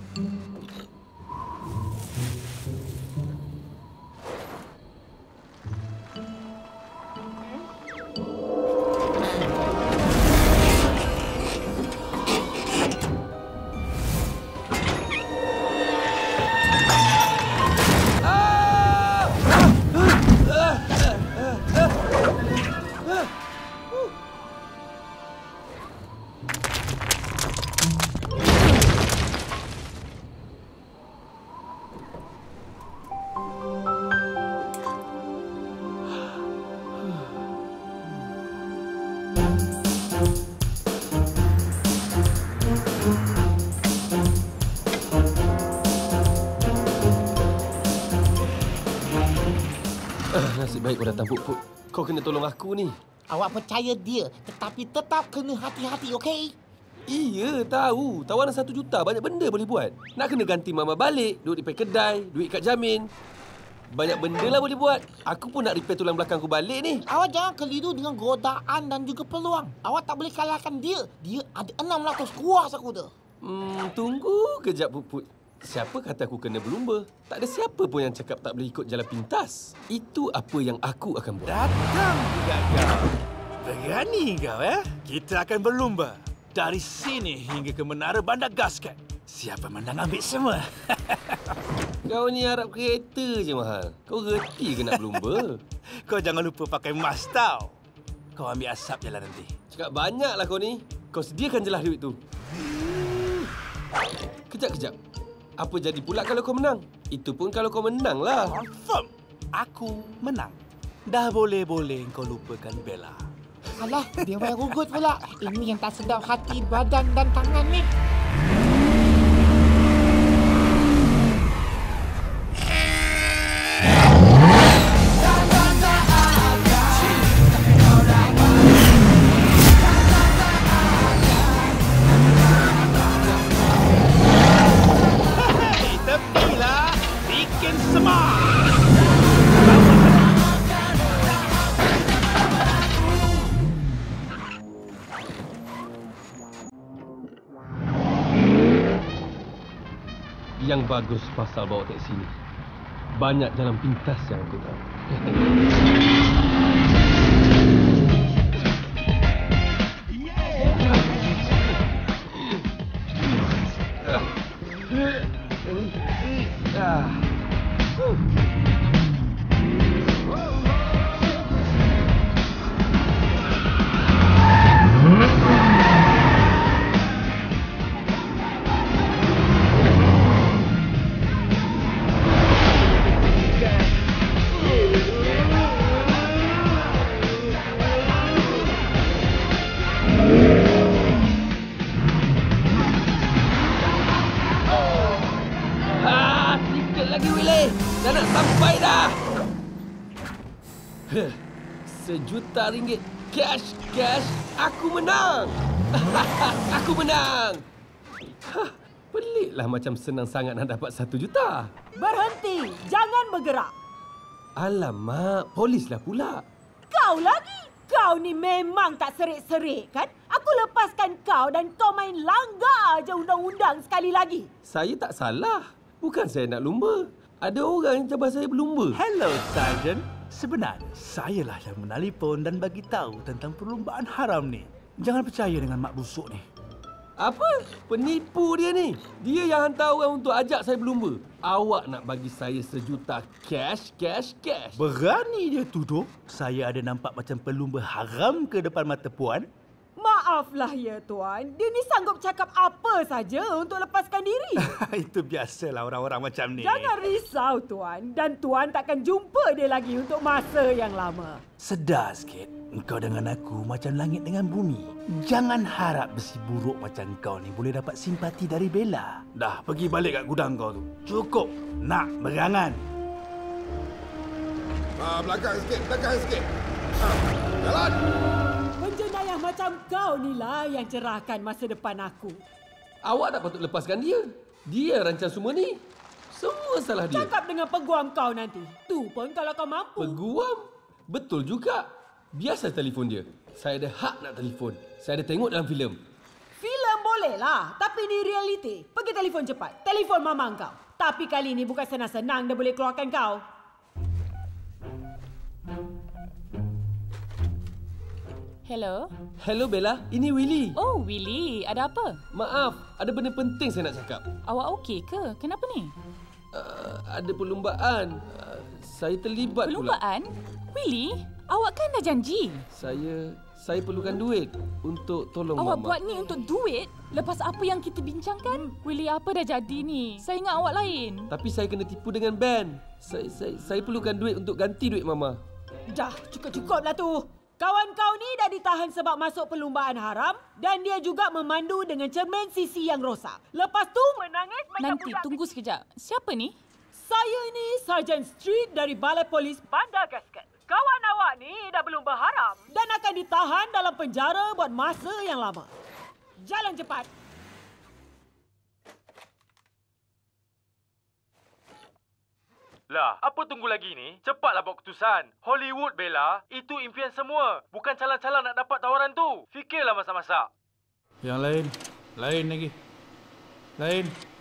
Nasib baik kau datang, Put. Kau kena tolong aku ni. Awak percaya dia, tetapi tetap kena hati-hati, okey? Iya, tahu. Tawaran 1 juta banyak benda boleh buat. Nak kena ganti mama balik, duit repair kedai, duit kad jamin. Banyak benda lah boleh buat. Aku pun nak repair tulang belakang aku balik ni. Awak jangan keliru dengan godaan dan juga peluang. Awak tak boleh kalahkan dia. Dia ada 600 kuas aku dah. Tunggu kejap, Put. Siapa kata aku kena berlumba? Tak ada siapa pun yang cakap tak boleh ikut jalan pintas. Itu apa yang aku akan buat. Datang juga kau. Berani kau, Kita akan berlumba. Dari sini hingga ke menara bandar gasket. Siapa menang ambil semua. Kau ni harap kereta je mahal. Kau reti ke nak berlumba? Kau jangan lupa pakai mask tau. Kau ambil asap je lah nanti. Cakap banyaklah kau ni. Kau sediakan je lah duit tu. Kejap. Apa jadi pula kalau kau menang? Itu pun kalau kau menang lah. Confirm. Aku menang. Dah boleh-boleh kau lupakan Bella. Alah, dia main rugut pula. Ini yang tak sedap hati, badan dan tangan ni. Tepilah, bikin smart. Yang bagus pasal bawa teksi ni. Banyak jalan pintas yang aku tahu. Dah nak sampai dah. RM1 cash. Aku menang. Aku menang. Peliklah macam senang sangat nak dapat 1 juta. Berhenti. Jangan bergerak. Alamak, polislah pula. Kau lagi. Kau ni memang tak serik-serik kan? Aku lepaskan kau dan kau main langgar je undang-undang sekali lagi. Saya tak salah. Bukan saya nak lumba. Ada orang yang cabar saya berlumba. Hello, Sergeant. Sebenarnya, sayalah yang menelpon dan bagi tahu tentang perlumbaan haram ni. Jangan percaya dengan mak busuk ni. Apa? Penipu dia ni. Dia yang hantar orang untuk ajak saya berlumba. Awak nak bagi saya 1 juta cash. Berani dia tuduh saya ada nampak macam pelumba haram ke depan mata puan? Maaflah ya Tuan. Dia ni sanggup cakap apa saja untuk lepaskan diri. Itu biasalah orang-orang macam ni. Jangan risau Tuan. Dan Tuan takkan jumpa dia lagi untuk masa yang lama. Sedar sikit. Engkau dengan aku macam langit dengan bumi. Jangan harap besi buruk macam kau ni boleh dapat simpati dari Bella. Dah, pergi balik kat gudang kau tu. Cukup nak berangan. Belakang sikit. Jalan. Penjenayah macam kau ni lah yang cerahkan masa depan aku. Awak tak patut lepaskan dia. Dia rancang semua ni. Semua salah dia. Cakap dengan peguam kau nanti. Tu pun kalau kau mampu. Peguam? Betul juga. Biasa telefon dia. Saya ada hak nak telefon. Saya ada tengok dalam filem. Filem boleh lah. Tapi ni realiti. Pergi telefon cepat. Telefon mama kau. Tapi kali ni bukan senang-senang dia boleh keluarkan kau. Hello Bella, ini Willy. Oh, Willy. Ada apa? Maaf, ada benda penting saya nak cakap. Awak okey ke? Kenapa ni? Ada perlumbaan. Saya terlibat Perlumbaan? Willy, awak kan dah janji. Saya perlukan duit untuk tolong Awak Mama. buat ni untuk duit? Lepas apa yang kita bincangkan? Willy, apa dah jadi ni? Saya ingat awak lain. Tapi saya kena tipu dengan band. Saya perlukan duit untuk ganti duit Mama. Dah, cukup lah tu. Kawan kau ni dah ditahan sebab masuk perlumbaan haram dan dia juga memandu dengan cermin sisi yang rosak. Lepas tu menangis macam Nanti, tunggu sekejap. Siapa ni? Saya ni Sarjan Street dari Balai Polis Bandar Gasket. awak ni dah belum berharam. Dan akan ditahan dalam penjara buat masa yang lama. Jalan cepat. Lah, apa tunggu lagi ni? Cepatlah buat keputusan. Hollywood, Bella. Itu impian semua. Bukan calang-calang nak dapat tawaran tu. Fikirlah masak-masak. Yang lain. Lain lagi. Lain.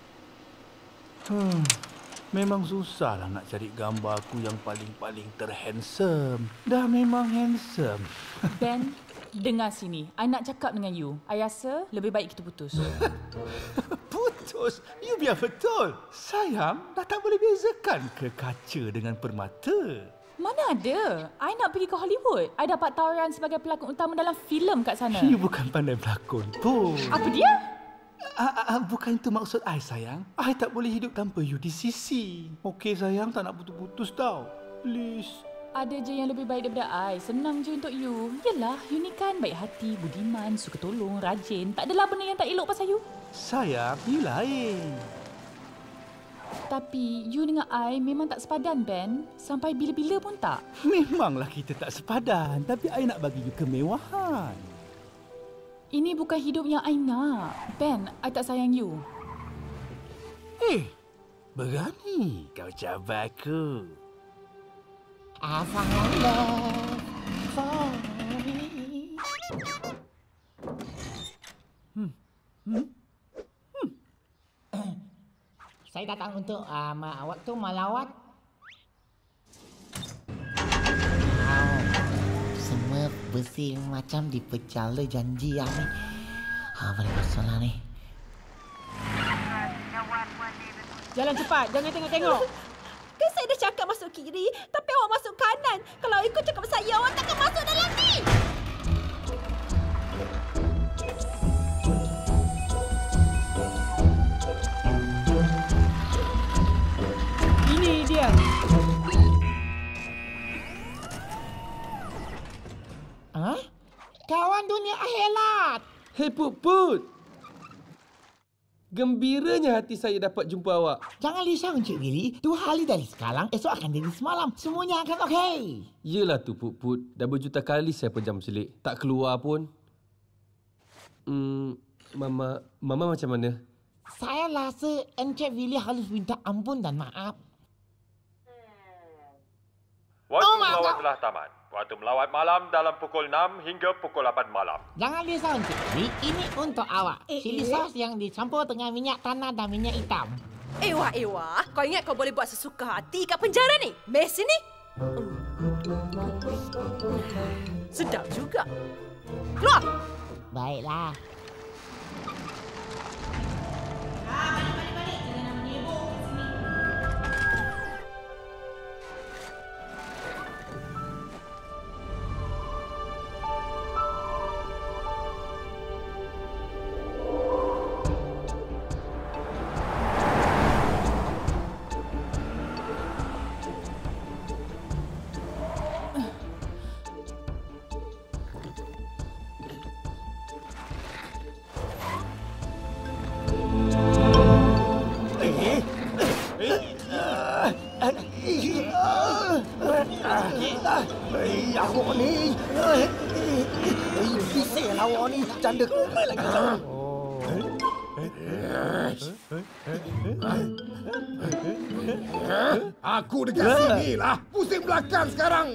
Memang susahlah nak cari gambar aku yang paling-paling terhandsome. Dah memang handsome. Ben, dengar sini. I nak cakap dengan you. I rasa lebih baik kita putus. Putus? You biar betul. Sayang, dah tak boleh bezakan ke kaca dengan permata. Mana ada? I nak pergi ke Hollywood. I dapat tawaran sebagai pelakon utama dalam filem kat sana. You bukan pandai berlakon pun. Apa dia? Bukan itu maksud I, sayang. I tak boleh hidup tanpa you di sisi. Okey, sayang, tak nak putus-putus tau. Please. Ada je yang lebih baik daripada I. Senang je untuk you. Yelah, you ni kan baik hati, budiman, suka tolong, rajin. Tak adalah benda yang tak elok pasal you. Sayang, you lain. Tapi you dengan I memang tak sepadan, Ben. Sampai bila-bila pun tak. Memanglah kita tak sepadan. Tapi I nak bagi you kemewahan. Ini bukan hidup yang I nak. Ben, I tak sayang you. Berani kau cabar aku. I found love for me. Saya datang untuk waktu malawat. Semua bersih macam dipecah le janji ni. Boleh masalah ni. Jalan cepat, jangan tengok-tengok. Kan saya dah cakap masuk kiri, tapi awak masuk kanan. Kalau ikut cakap saya, awak takkan masuk dalam ni. Ini dia. Kawan dunia akhirat. Hei Put. Gembiranya hati saya dapat jumpa awak. Jangan risau, Encik Willy. 2 hari dari sekarang, esok akan jadi semalam. Semuanya akan okey. Yelah tu Put. Dah berjuta kali saya pejam selik. Tak keluar pun. Mama macam mana? Saya rasa Encik Willy harus minta ampun dan maaf. Waktu melawat telah tamat. Waktu melawat malam dalam pukul 6 hingga pukul 8 malam. Jangan risau, Encik Willy. Ini untuk awak. Chili sauce yang dicampur dengan minyak tanah dan minyak hitam. Ewa. Kau ingat kau boleh buat sesuka hati kat penjara ni? Mes ni? Sedap juga. Keluar! Baiklah. Awak ni. Bising awak ni. Canda kumai lagi. Aku dekat sini lah. Pusing belakang sekarang.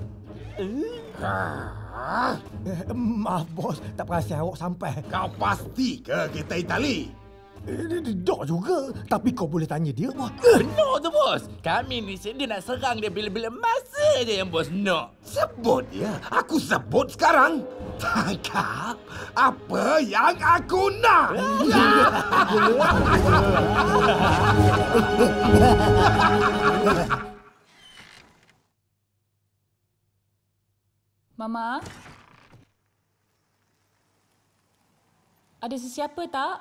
Maaf bos, tak perasan awak sampai. Kau pasti ke kereta Itali? Dok juga. Tapi kau boleh tanya dia, bos. No tu, bos. Kami ni sini nak serang dia bila-bila masa je yang bos nak. Sebut dia. Aku sebut sekarang. Tangkap apa yang aku nak. Mama? Ada sesiapa tak?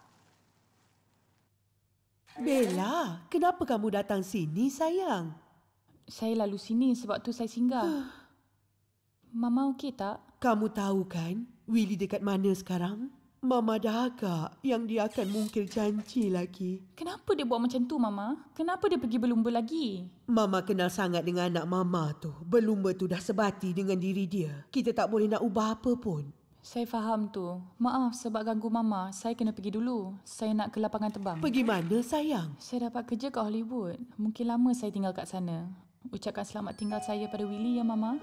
Bella, kenapa kamu datang sini, sayang? Saya lalu sini sebab tu saya singgah. Mama okey tak? Kamu tahu kan Willy dekat mana sekarang? Mama dah agak yang dia akan mungkir janji lagi. Kenapa dia buat macam tu, Mama? Kenapa dia pergi berlumba lagi? Mama kenal sangat dengan anak Mama tu. Berlumba tu dah sebati dengan diri dia. Kita tak boleh nak ubah apa pun. Saya faham tu. Maaf sebab ganggu Mama. Saya kena pergi dulu. Saya nak ke lapangan terbang. Pergi mana, sayang? Saya dapat kerja kat Hollywood. Mungkin lama saya tinggal kat sana. Ucapkan selamat tinggal saya pada Willy ya, Mama.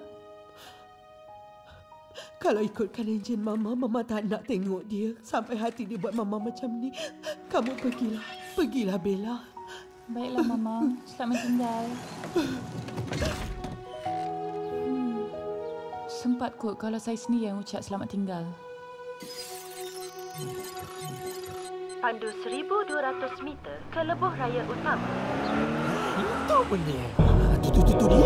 Kalau ikutkan enjin Mama, Mama tak nak tengok dia. Sampai hati dia buat Mama macam ni. Kamu pergilah. Pergilah, Bella. Baiklah, Mama. Selamat tinggal. Sempat kot kalau saya sendiri yang ucap selamat tinggal. Pandu 1,200 meter ke lebuh raya utama. Itu benda. Tu dia.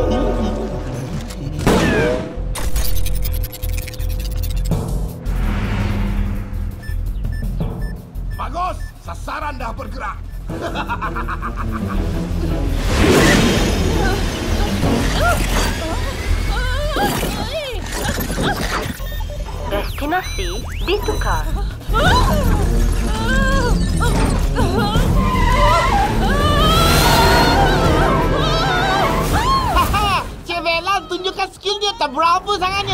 Bagus, sasaran dah bergerak. Destinasi ditukar. Cik Bella tunjukkan skill dia tak berapa sangatnya.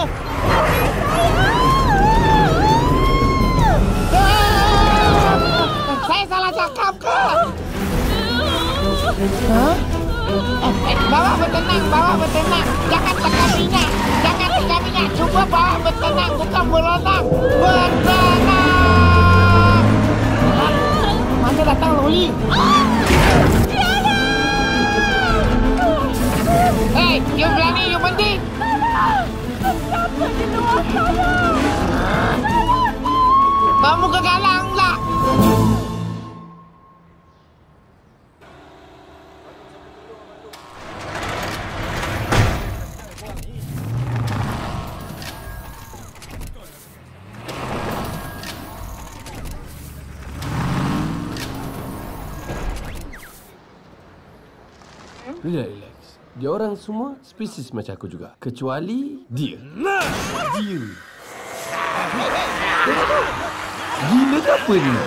Saya salah cakap ke? Bawa bertenang. Jangan tekan minyak. Cuba bawa bertenang, bukan berenang. Bertenang. Mana datang Loli? Hei, you berani, you penting. Siapa di luar sana? Kamu ke galang pula. Relax. Dia orang semua spesies macam aku juga. Kecuali dia. Dia. Gila ke apa ni?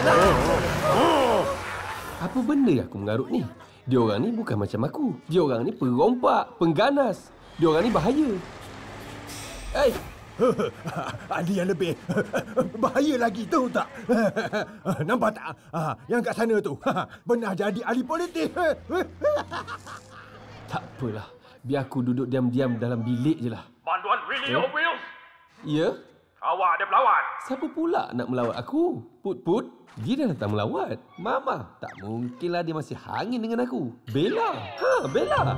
Apa benda yang aku mengarut ni? Dia orang ni bukan macam aku. Dia orang ni perompak, pengganas. Dia orang ni bahaya. Hey! Ada yang lebih bahaya lagi, tahu tak? Nampak tak? Yang kat sana tu pernah jadi ahli politik. Tak apalah. Biar aku duduk diam-diam dalam bilik je lah. Bantuan Willy O'Wheels. Ya? Awak ada pelawat. Siapa pula nak melawat aku? Put, dia dah datang melawat. Mama, tak mungkinlah dia masih hangin dengan aku. Bella. Bella.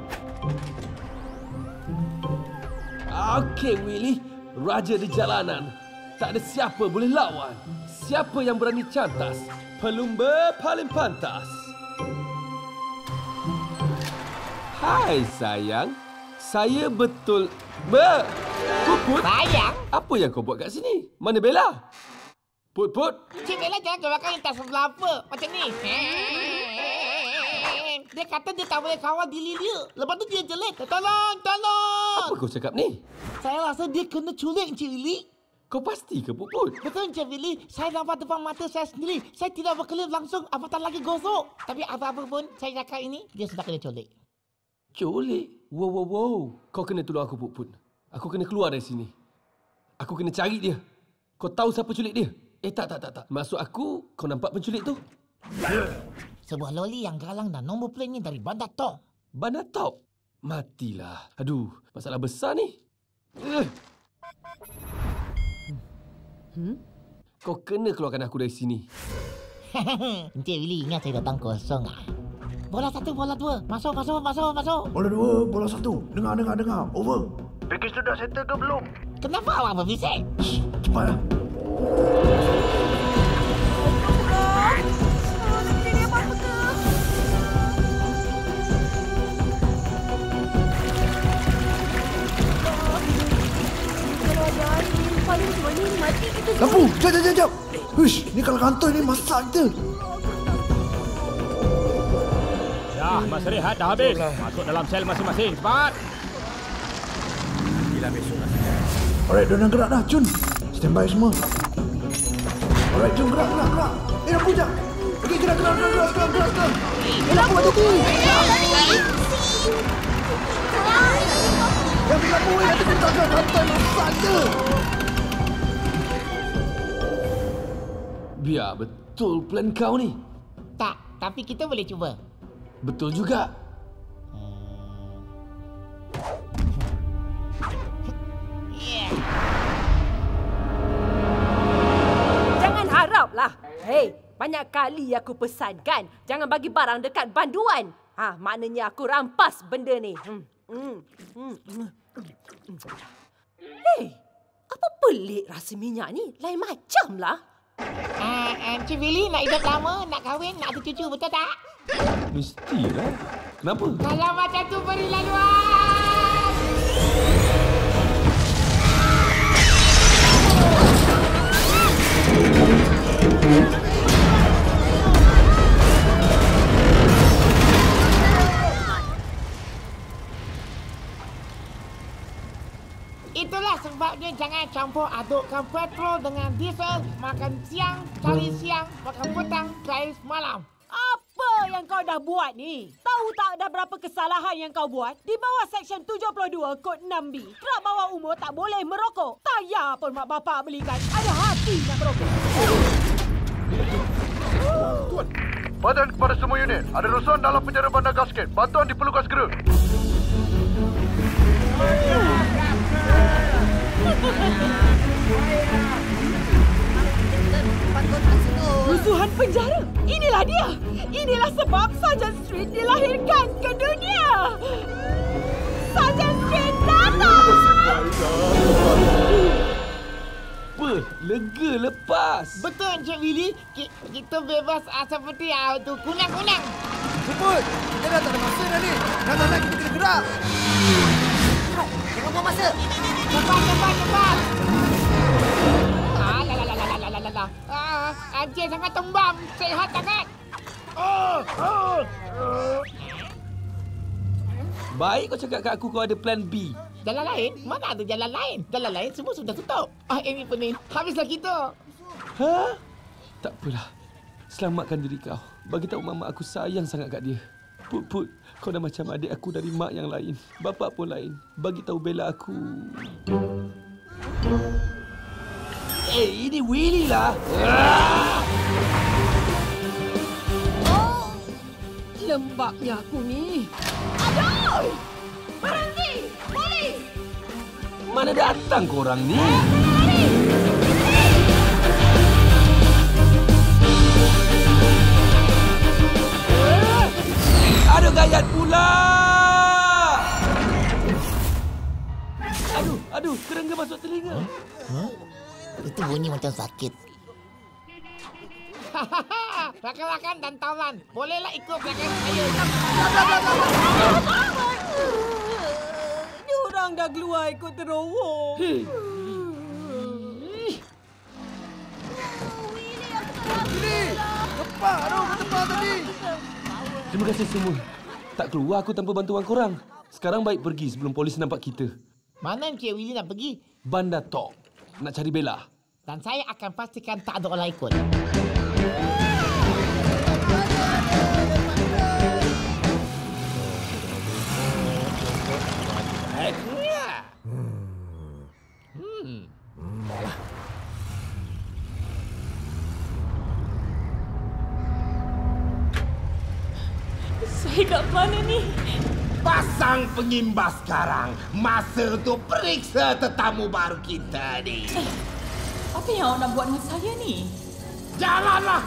Okey, Willy. Raja di jalanan. Tak ada siapa boleh lawan. Siapa yang berani cantas? Pelumba paling pantas. Hai, sayang. Saya betul... Put. Sayang? Apa yang kau buat kat sini? Mana Bella? Put. Cik Bella jangan keluarkan yang tak sebelah apa. Macam ni. Dia kata dia tak boleh kawal diri dia. Lepas tu dia jelek. Tolong. Apa kau cakap ni? Saya rasa dia kena culik Encik Willy. Kau pasti ke, Put? Betul, Encik Willy. Saya nampak depan mata saya sendiri. Saya tidak berkelip langsung, apatah lagi gosok. Tapi apa-apa pun saya cakap ini, dia sudah kena culik. Culik? Wow. Kau kena tolong aku, Put. Aku kena keluar dari sini. Aku kena cari dia. Kau tahu siapa culik dia? Tak. Maksud aku, kau nampak penculik tu? Sebuah loli yang galang dan nombor platenya dari Bandar Top. Bandar Top? Matilah. Aduh, masalah besar ni. Kau kena keluarkan aku dari sini. Encik Willy, ingat saya datang kosong ah. Bola satu, bola dua. Masuk. Bola dua, bola satu. Dengar. Over. Package tu dah settle ke belum? Kenapa awak berbisik? Cepatlah. Lampu, jap. Hush, ni kalau kantor ni masak kita. Dah, masa rehat dah habis. Masuk dalam sel masing-masing, cepat. Alright, diorang gerak dah, Cun. Stand by semua. Alright, jom gerak. Lampu jap. Okey, gerak. Lampu hati-hati. Yang lampu, nanti kita akan hantar rosak je. Biar betul plan kau ni. Tak, tapi kita boleh cuba. Betul juga. Jangan haraplah. Hei, banyak kali aku pesankan jangan bagi barang dekat banduan. Maknanya aku rampas benda ni. Hei, apa pelik rasa minyak ni? Lain macam lah. Encik Willy nak hidup lama, nak kahwin, nak ada cucu, betul tak? Mestilah. Kenapa? Kalau macam tu beri laluan. Itulah sebabnya jangan campur adukkan petrol dengan diesel. Makan siang, cari siang, makan petang, cari malam. Apa yang kau dah buat ni? Tahu tak ada berapa kesalahan yang kau buat? Di bawah Seksyen 72 Kod 6B, trak bawah umur tak boleh merokok. Tayar pun mak bapak belikan. Ada hati nak merokok. Tuan, badan kepada semua unit. Ada rusuhan dalam penjara bandar gasket. Bantuan diperlukan segera. Rusuhan penjara? Inilah dia. Inilah sebab Sarjan Street dilahirkan ke dunia. Sarjan Street datang. Lega lepas. Betul Encik Willy. Kita bebas seperti tu kunang-kunang. Jemput. Kita dah tak ada masa dah ni. Nak kita kena gerak. Jangan buang masa. Cepat. Encik sangat tembam. Sehat sangat. Baik kau cakap kat aku kau ada plan B. Jalan lain? Mana ada jalan lain? Jalan lain semua sudah tutup. Ini pening. Habislah kita. Tak apalah. Selamatkan diri kau. Bagi tahu mama aku sayang sangat kat dia. Put, kau dah macam adik aku dari mak yang lain. Bapa pun lain. Bagi tahu bela aku. Ini Willy lah. Lembabnya aku ni. Aduh! Berhenti! Polis! Mana datang korang ni? Aduh, gayat pula! Aduh, kerengga masuk telinga. Itu bunyi macam sakit. Rakan-rakan dan tawan, bolehlah ikut belakang saya. Diorang dah keluar ikut terowong. Willy! Lepas! Aduh, lepas tadi! Terima kasih semua. Tak keluar aku tanpa bantuan korang. Sekarang baik pergi sebelum polis nampak kita. Mana Encik Willy nak pergi? Bandar Tok. Nak cari Bella. Dan saya akan pastikan tak ada orang ikut. Saya kat mana ni? Pasang pengimbas sekarang. Masa untuk periksa tetamu baru kita ni. Apa yang awak nak buat dengan saya ni? Jalanlah!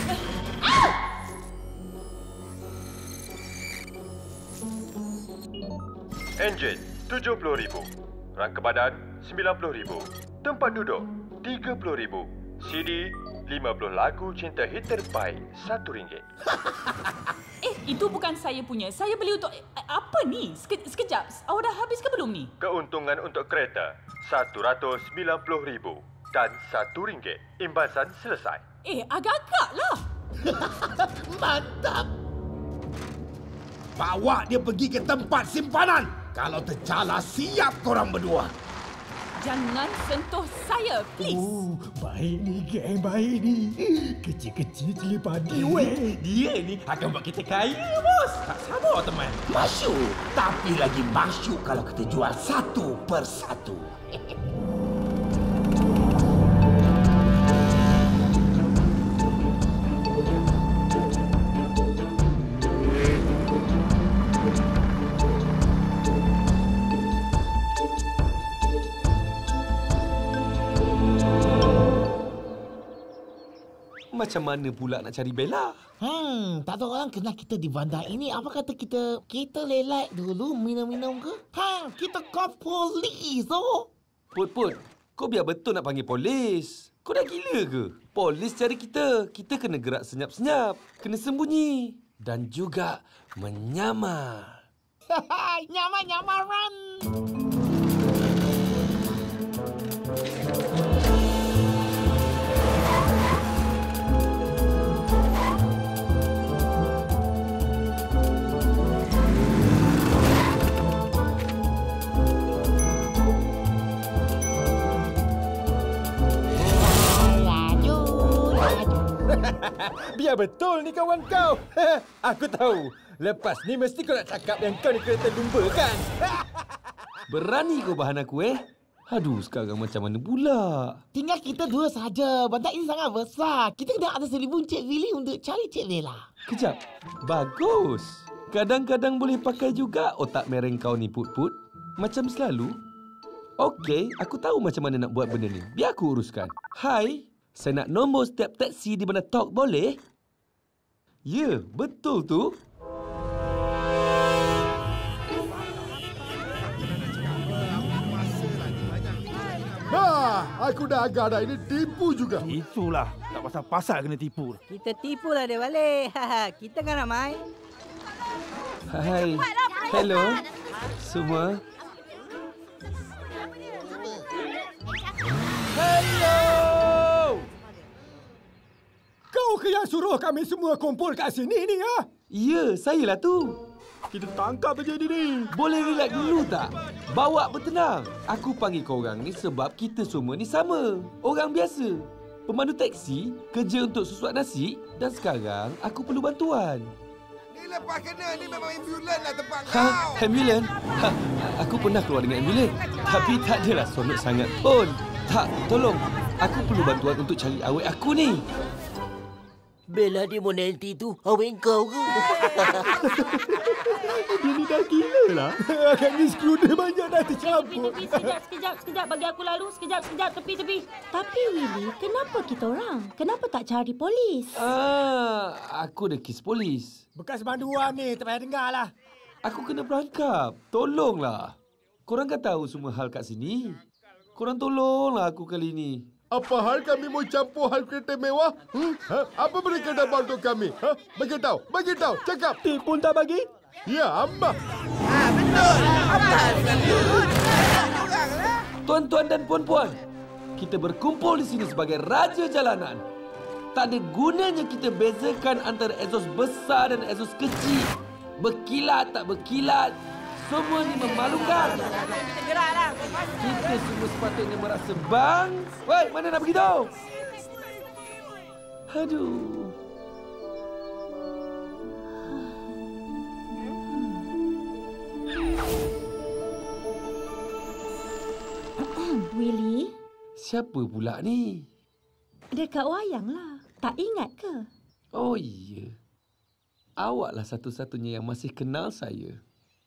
Enjin 70,000. Rangka badan 90,000. Tempat duduk 30,000. CD 50 lagu cinta hit terbaik RM1. Itu bukan saya punya. Saya beli untuk... Apa ni? Sekejap. Awak dah habis ke belum ni? Keuntungan untuk kereta RM190,000 dan RM1. Imbasan selesai. Agak-agaklah. Mantap. Bawa dia pergi ke tempat simpanan. Kalau tercalar, siap korang berdua. Jangan sentuh saya, please. Oh, baik ni, geng. Baik ni. Kecil-kecil cili padi, weh. Dia ni akan buat kita kaya, bos. Tak sabar, teman. Masyuk. Tapi lagi masyuk kalau kita jual satu persatu. Macam mana pula nak cari Bella? Tak tahu orang kenal kita di bandar ini. Apa kata kita lelak dulu minum-minum ke? Kita call polis, oh. Put, kau biar betul nak panggil polis. Kau dah gila ke? Polis cari kita. Kita kena gerak senyap-senyap. Kena sembunyi. Dan juga menyamar. Nyamar-nyamaran. Biar betul ni kawan kau. Aku tahu. Lepas ni mesti kau nak cakap yang kau ni kereta lumba kan? Berani kau bahan aku, Aduh, sekarang macam mana pula? Tinggal kita dua saja. Bandar ini sangat besar. Kita kena ada 1,000 Cik Willy untuk cari Cik Bella. Kejap. Bagus. Kadang-kadang boleh pakai juga otak mereng kau ni, Put. Macam selalu. Okey, aku tahu macam mana nak buat benda ni. Biar aku uruskan. Hai. Saya nak nombor setiap taksi di mana talk boleh? Ya, betul tu. Aku dah agak dah. Ini tipu juga. Itulah. Tak pasal-pasal kena tipu. Kita tipulah dia balik. Kita kan ramai. Hai. Hello. Semua. Hello! Kau ke yang suruh kami semua kumpul kat sini ni, ha? Ya, sayalah tu. Kita tangkap aja dia ni. Boleh relax dulu tak? Bawa bertenang. Aku panggil korang ni sebab kita semua ni sama. Orang biasa. Pemandu taksi, kerja untuk susuat nasi dan sekarang aku perlu bantuan. Ni lepas kena. Ni memang ambulan lah tempat kau. Ambulan? Aku pernah keluar dengan ambulan. Tapi tak adalah sonok sangat pun. Tak, tolong. Aku perlu bantuan untuk cari awet aku ni. Bella di Monelti tu awet kau ke? Dia ni dah gila lah. Agaknya skru dia banyak dah tercampur. Sekejap. Bagi aku lalu. Sekejap. Tepi. Tapi Willy, kenapa kita orang? Kenapa tak cari polis? Aku ada kes polis. Bekas banduan ni, tak payah dengar lah. Aku kena berangkap. Tolonglah. Korang kan tahu semua hal kat sini. Korang tolonglah aku kali ni. Apa hal kami mau campur hal kereta mewah? Apa mereka dah buat untuk kami? Bagi tahu. Cakap. Tip pun tak bagi? Ya, Amba. Betul. Apa? Tuan-tuan dan puan-puan, kita berkumpul di sini sebagai raja jalanan. Tak ada gunanya kita bezakan antara exhaust besar dan exhaust kecil. Berkilat tak berkilat. Semua ni memalukan. Kita semua sepatutnya merasa bang. Woi, mana nak pergi tu? Aduh. Willy? Siapa pula ni? Dekat wayang lah. Tak ingat ke? Oh, iya. Awaklah satu-satunya yang masih kenal saya.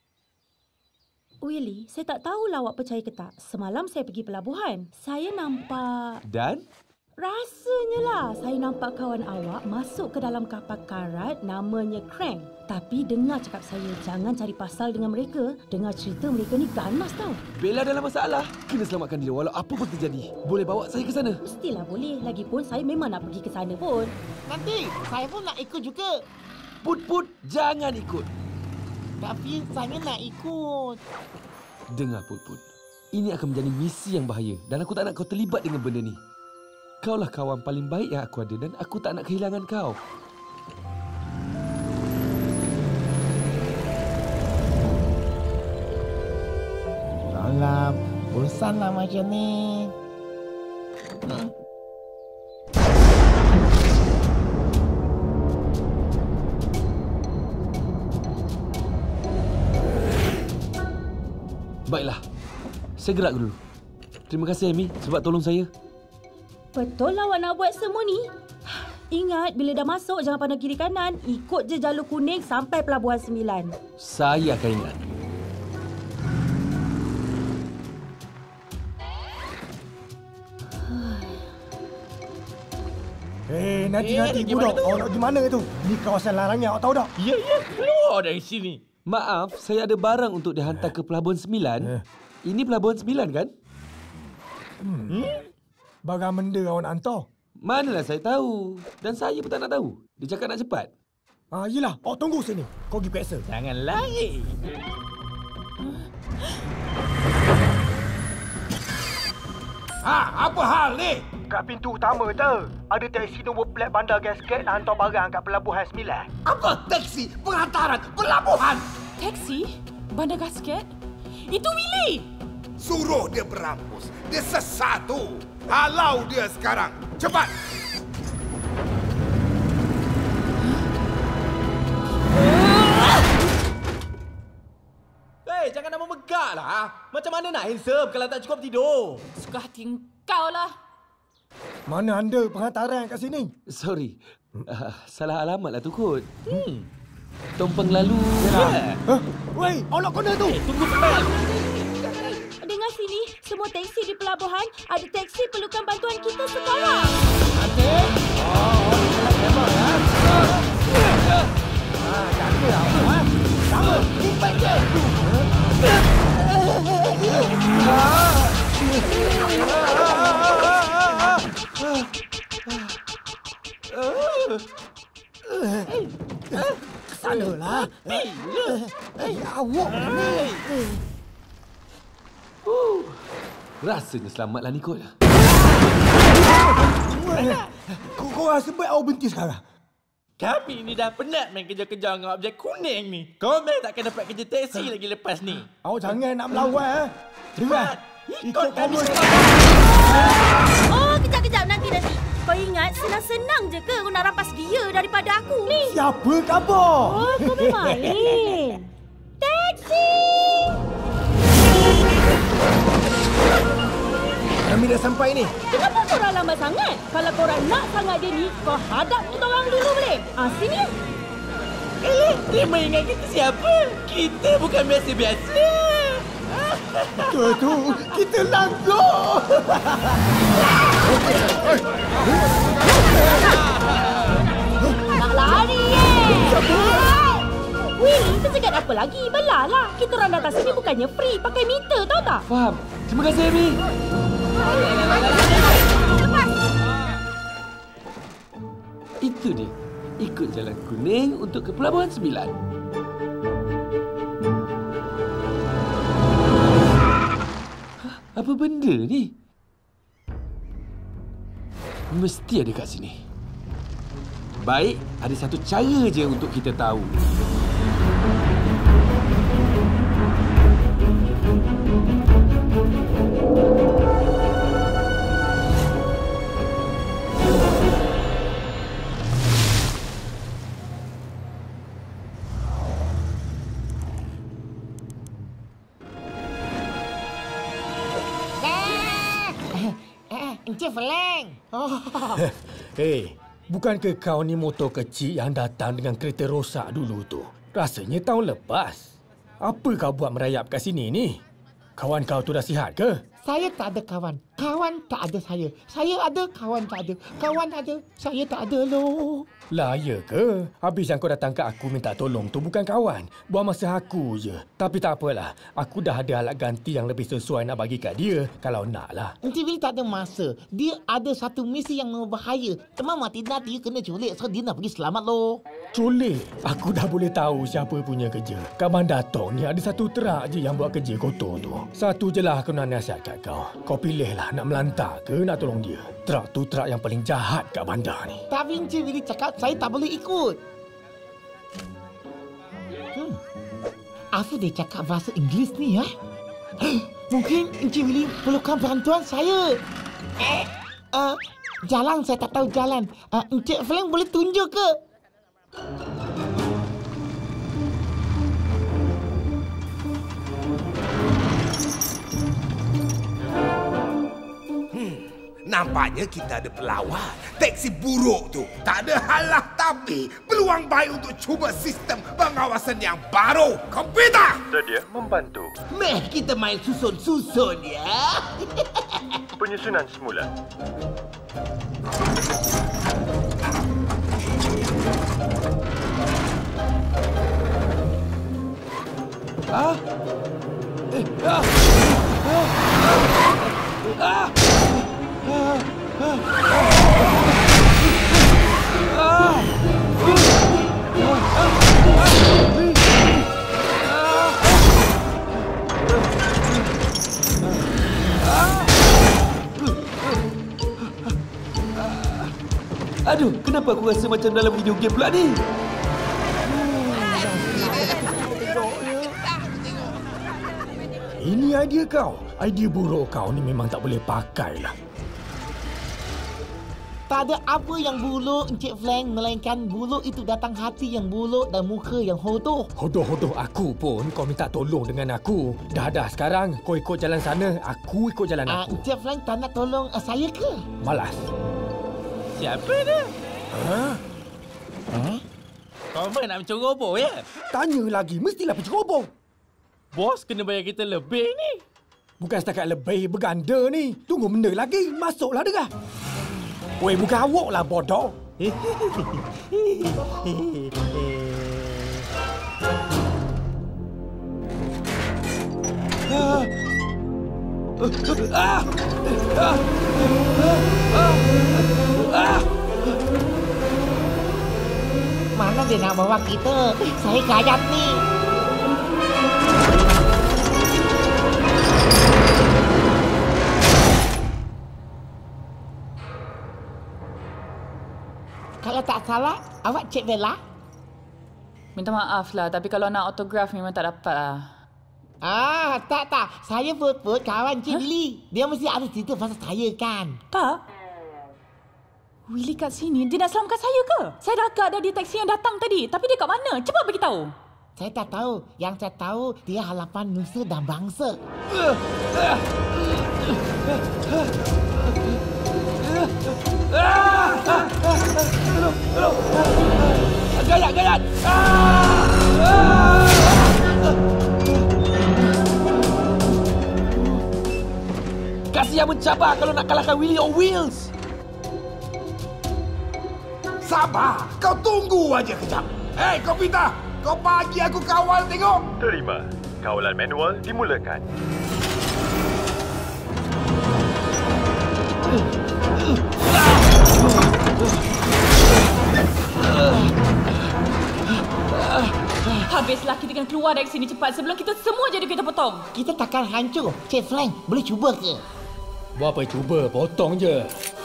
Willy, saya tak tahulah awak percaya ke tak. Semalam saya pergi pelabuhan. Saya nampak... Dan? Rasanya lah saya nampak kawan awak masuk ke dalam kapal karat namanya Crank. Tapi dengar cakap saya jangan cari pasal dengan mereka. Dengar cerita mereka ni ganas tau. Bella dalam masalah. Kena selamatkan dia walau apa pun terjadi. Boleh bawa saya ke sana? Mestilah boleh. Lagipun saya memang nak pergi ke sana pun. Nanti saya pun nak ikut juga. Put, jangan ikut. Tapi saya nak ikut. Dengar Put. Ini akan menjadi misi yang bahaya. Dan aku tak nak kau terlibat dengan benda ni. Kaulah kawan paling baik yang aku ada dan aku tak nak kehilangan kau. Malam, pun Baguslah macam ni. Baiklah. Saya gerak dulu. Terima kasih, Amy, sebab tolong saya. Betul lah awak nak buat semua ni. Ingat, bila dah masuk jangan pandang kiri kanan. Ikut je jalur kuning sampai Pelabuhan 9. Saya akan ingat. Nanti budak. Awak nak pergi mana tu? Ni kawasan larangnya, awak tahu tak? Ya, keluar dari sini. Maaf, saya ada barang untuk dihantar ke Pelabuhan 9. Ini Pelabuhan 9 kan? Barang benda awak nak hantar? Manalah saya tahu. Dan saya pun tak nak tahu. Dia cakap nak cepat. Yelah, awak tunggu sini. Kau pergi periksa. Jangan lari. Apa hal ni? Kat pintu utama tu, ada teksi nombor plat bandar gasket nak hantar barang kat Pelabuhan 9. Apa teksi? Penghantaran? Pelabuhan? Teksi? Bandar gasket? Itu Willy! Suruh dia berampus. Dia sesat tu. Halau dia sekarang. Cepat! Hei, jangan nak memegak lah. Macam mana nak handsome kalau tak cukup tidur? Suka hati kau lah. Mana anda penghantaran kat sini? Sorry. Salah alamat lah tu kot. Tumpeng lalu. Wei, awak kena tu. Tunggu sebentar. Dengar sini, semua teksi di pelabuhan, ada teksi perlukan bantuan kita sekarang. Sama, lipat je. Sanalah. Awak ni. Rasanya selamatlah ni kot. Kau rasa baik awak berhenti sekarang? Kami ni dah penat main kerja-kerja dengan objek kuning ni. Kau main takkan dapat kerja teksi lagi lepas ni. Awak jangan nak melawan. Dengar. Ikut kami Oh, kejap-kejap. Nanti. Kau ingat senang-senang je ke kau nak rampas dia daripada aku ni? Siapa khabar? Oh, kau bermain. Teksi! Kami dah sampai ni. Kenapa korang lambat sangat? Kalau korang nak sangat dia ni, kau hadap kita orang dulu boleh? Sini. Dia mengingat kita siapa? Kita bukan biasa-biasa. Tu, kita langgar. Nak lari Willy, kita cakap apa lagi? Belalah. Kita orang datang sini bukannya free. Pakai meter, tahu tak? Faham. Terima kasih, Amy. Itu dia. Ikut jalan kuning untuk ke Pelabuhan 9. Apa benda ni? Mesti ada kat sini. Baik, ada satu cara je untuk kita tahu. Encik Feleng. Hei, bukankah kau ni motor kecil yang datang dengan kereta rosak dulu tu? Rasanya tahun lepas. Apa kau buat merayap kat sini ni? Kawan kau tu dah sihat ke? Saya tak ada kawan. Kawan tak ada saya. Saya ada, kawan tak ada. Kawan ada, saya tak ada loh. Lah, ya ke? Habis yang kau datang ke aku minta tolong tu bukan kawan. Buang masa aku je. Tapi tak apalah. Aku dah ada alat ganti yang lebih sesuai nak bagi kat dia. Kalau nak lah. Encik Willy tak ada masa. Dia ada satu misi yang berbahaya. Teman mati nanti kena culik. So dia nak pergi selamat loh. Culik? Aku dah boleh tahu siapa punya kerja. Kat Bandar Tong ni ada satu terak je yang buat kerja kotor tu. Satu je lah aku nak nasihat kat kau. Kau pilihlah nak melantar ke nak tolong dia. Terak tu terak yang paling jahat kat bandar ni. Tapi Encik Willy cakap saya tak boleh ikut. Apa dia cakap bahasa Inggeris ni ya? Mungkin Encik Willy perlukan bantuan saya. Jalan saya tak tahu jalan. Encik Frank boleh tunjuk ke? Nampaknya kita ada pelawak. Teksi buruk tu. Tak ada halah tapi peluang baik untuk cuba sistem pengawasan yang baru. Komputer! Sedia membantu. Meh, kita main susun-susun ya. Penyusunan semula. Aduh, kenapa aku rasa macam dalam video game pula ni? Ini idea kau. Idea buruk kau ni memang tak boleh pakai lah. Tak ada apa yang buluk, Encik Frank, melainkan buluk itu datang hati yang buluk dan muka yang hodoh. Hodoh-hodoh aku pun kau minta tolong dengan aku. Dah sekarang kau ikut jalan sana, aku ikut jalan aku. Encik Frank tak nak tolong saya ke? Malas. Siapa dia? Kau main nak menceroboh ya? Tanya lagi, mestilah penceroboh. Bos kena bayar kita lebih ni. Bukan setakat lebih, berganda ni. Tunggu benda lagi, masuklah dengar. Weh, bukan awak lah bodoh. Mana dia nak bawa kita? Saya kayat ni. Kalau tak salah, awak Cik Bella? Minta maaf lah, tapi kalau nak autograf memang tak dapat lah. Tak. Saya put kawan Cik Willy. Dia mesti ada cerita pasal saya kan? Tak. Willy kat sini, dia nak selamatkan saya ke? Saya dah agak dah di taksi yang datang tadi. Tapi dia kat mana? Cepat beritahu. Saya tak tahu. Yang saya tahu, dia harapan nusa dan bangsa. Gayat! Kasih yang mencabar kalau nak kalahkan Willy on Wheels. Sabar, kau tunggu aja kejap. Komputer, kau bagi aku kawal tengok. Terima. Kawalan manual dimulakan. Habislah, kita kena keluar dari sini cepat sebelum kita semua jadi kita potong. Kita takkan hancur. Cik Frank, boleh cuba ke? Buat apa cuba, potong je.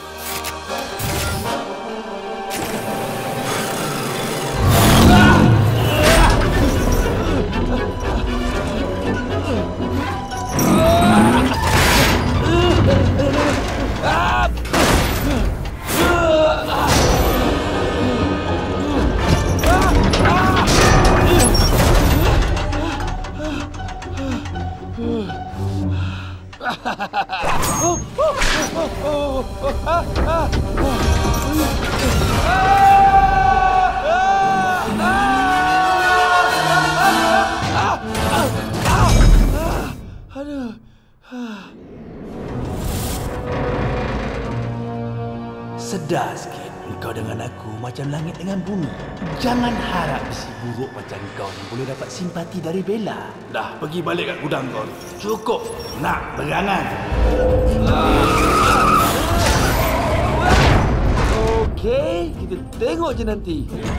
Sedar sikit. Engkau dengan aku macam langit dengan bumi. Jangan harap besi buruk macam kau ni boleh dapat simpati dari Bella. Dah, pergi balik kat gudang kau. Cukup nak berangan. Okey, kita tengok je nanti.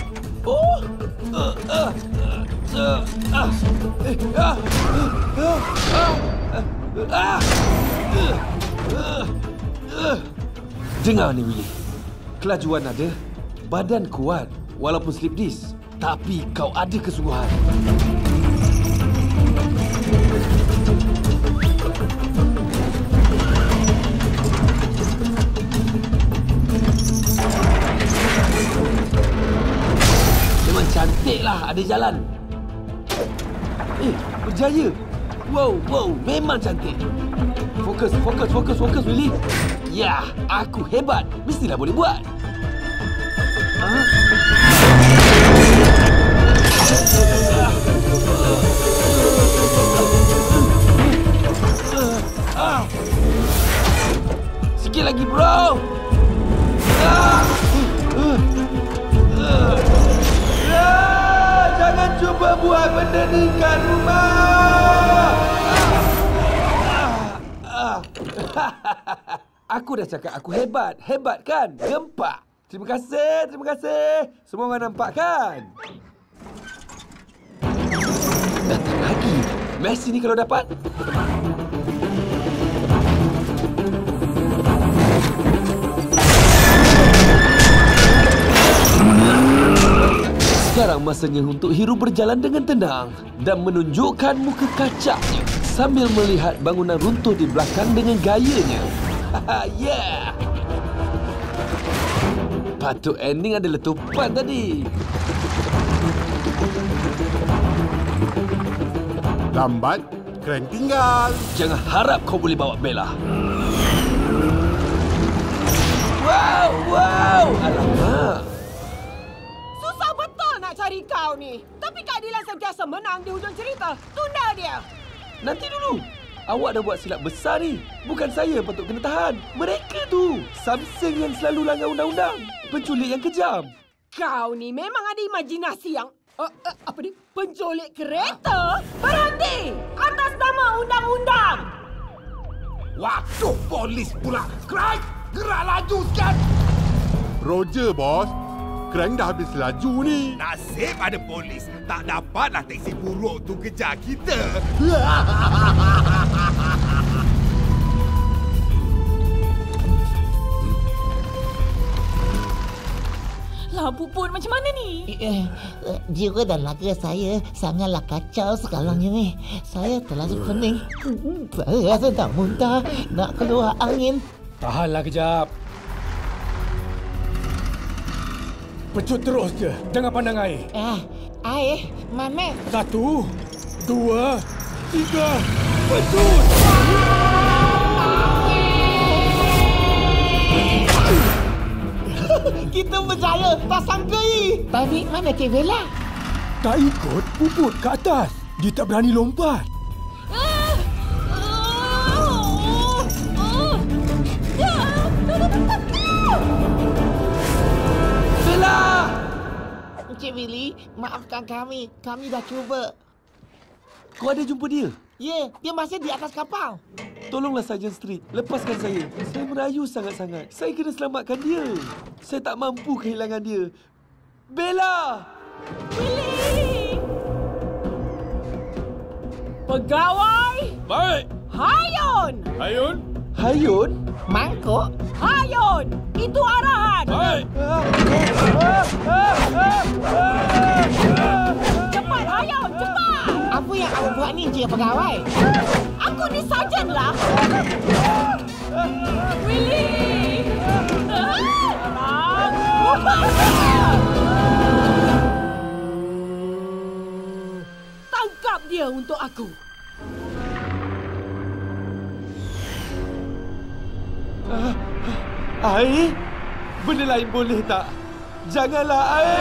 Dengar ni Willy. Kelajuan ada, badan kuat walaupun slip disc. Tapi kau ada kesungguhan. berjalan. Berjaya. Wow, memang cantik. Fokus, Willy. Ya, aku hebat. Mestilah boleh buat. Sikit lagi, bro. Jangan cuba buat benda ni kat rumah. Aku dah cakap aku hebat. Hebat kan? Gempak. Terima kasih. Semua orang nampak kan? Datang lagi. Messi ni kalau dapat. Sekarang masanya untuk hero berjalan dengan tenang dan menunjukkan muka kacaknya sambil melihat bangunan runtuh di belakang dengan gayanya. Yeah! Patut ending ada letupan tadi. Lambat, Krang tinggal. Jangan harap kau boleh bawa Bella. Wow! Alamak. Susah betul nak cari kau ni. Tapi keadilan sentiasa menang di hujung cerita. Tunda dia. Nanti dulu. Awak dah buat silap besar ni. Bukan saya yang patut kena tahan. Mereka tu. Samseng yang selalu langgar undang-undang. Penculik yang kejam. Kau ni memang ada imajinasi yang... apa ni? Penculik kereta? Berhenti! Atas nama undang-undang! Waktu polis pula. Krang, gerak laju sikit. Roger, bos. Krang dah habis laju ni. Nasib ada polis. Tak dapatlah teksi buruk tu kejar kita. Lampu pun macam mana ni? Jiwa dan laga saya sangatlah kacau sekarang ini. Saya terlalu pening. Saya rasa tak muntah. Nak keluar angin. Tahanlah kejap. Pecut terus je. Jangan pandang air. Air? Mana? 1, 2, 3. Pecut! Kita berjaya. Tak sangka ni. Tapi mana Cik Bella? Tak ikut, puput ke atas. Dia tak berani lompat. Bella! Encik Willy, maafkan kami. Kami dah cuba. Kau ada jumpa dia? Ya, dia masih di atas kapal. Tolonglah Sarjan Street. Lepaskan saya. Saya merayu sangat-sangat. Saya kena selamatkan dia. Saya tak mampu kehilangan dia. Bella! Willy! Pegawai! Baik. Hayun! Hayun? Mangkuk? Hayun! Itu arahan! Baik. Cepat, Hayun! Cepat! Apa yang awak buat ni, Encik Pegawai? Aku ni sarjan lah! Willy! Tangkap dia untuk aku! Air? Benda lain boleh tak? Janganlah air!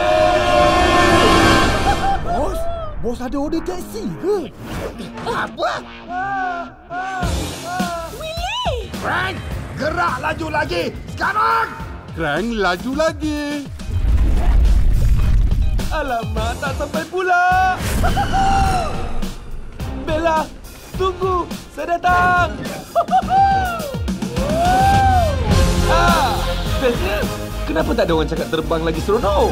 Bos ada order taksi ke? Apa? Willy! Krang, gerak laju lagi. Sekarang! Krang laju lagi. Alamak, tak sampai pula. Bella, tunggu. Saya datang. Bestnya, kenapa tak ada orang cakap terbang lagi seronok?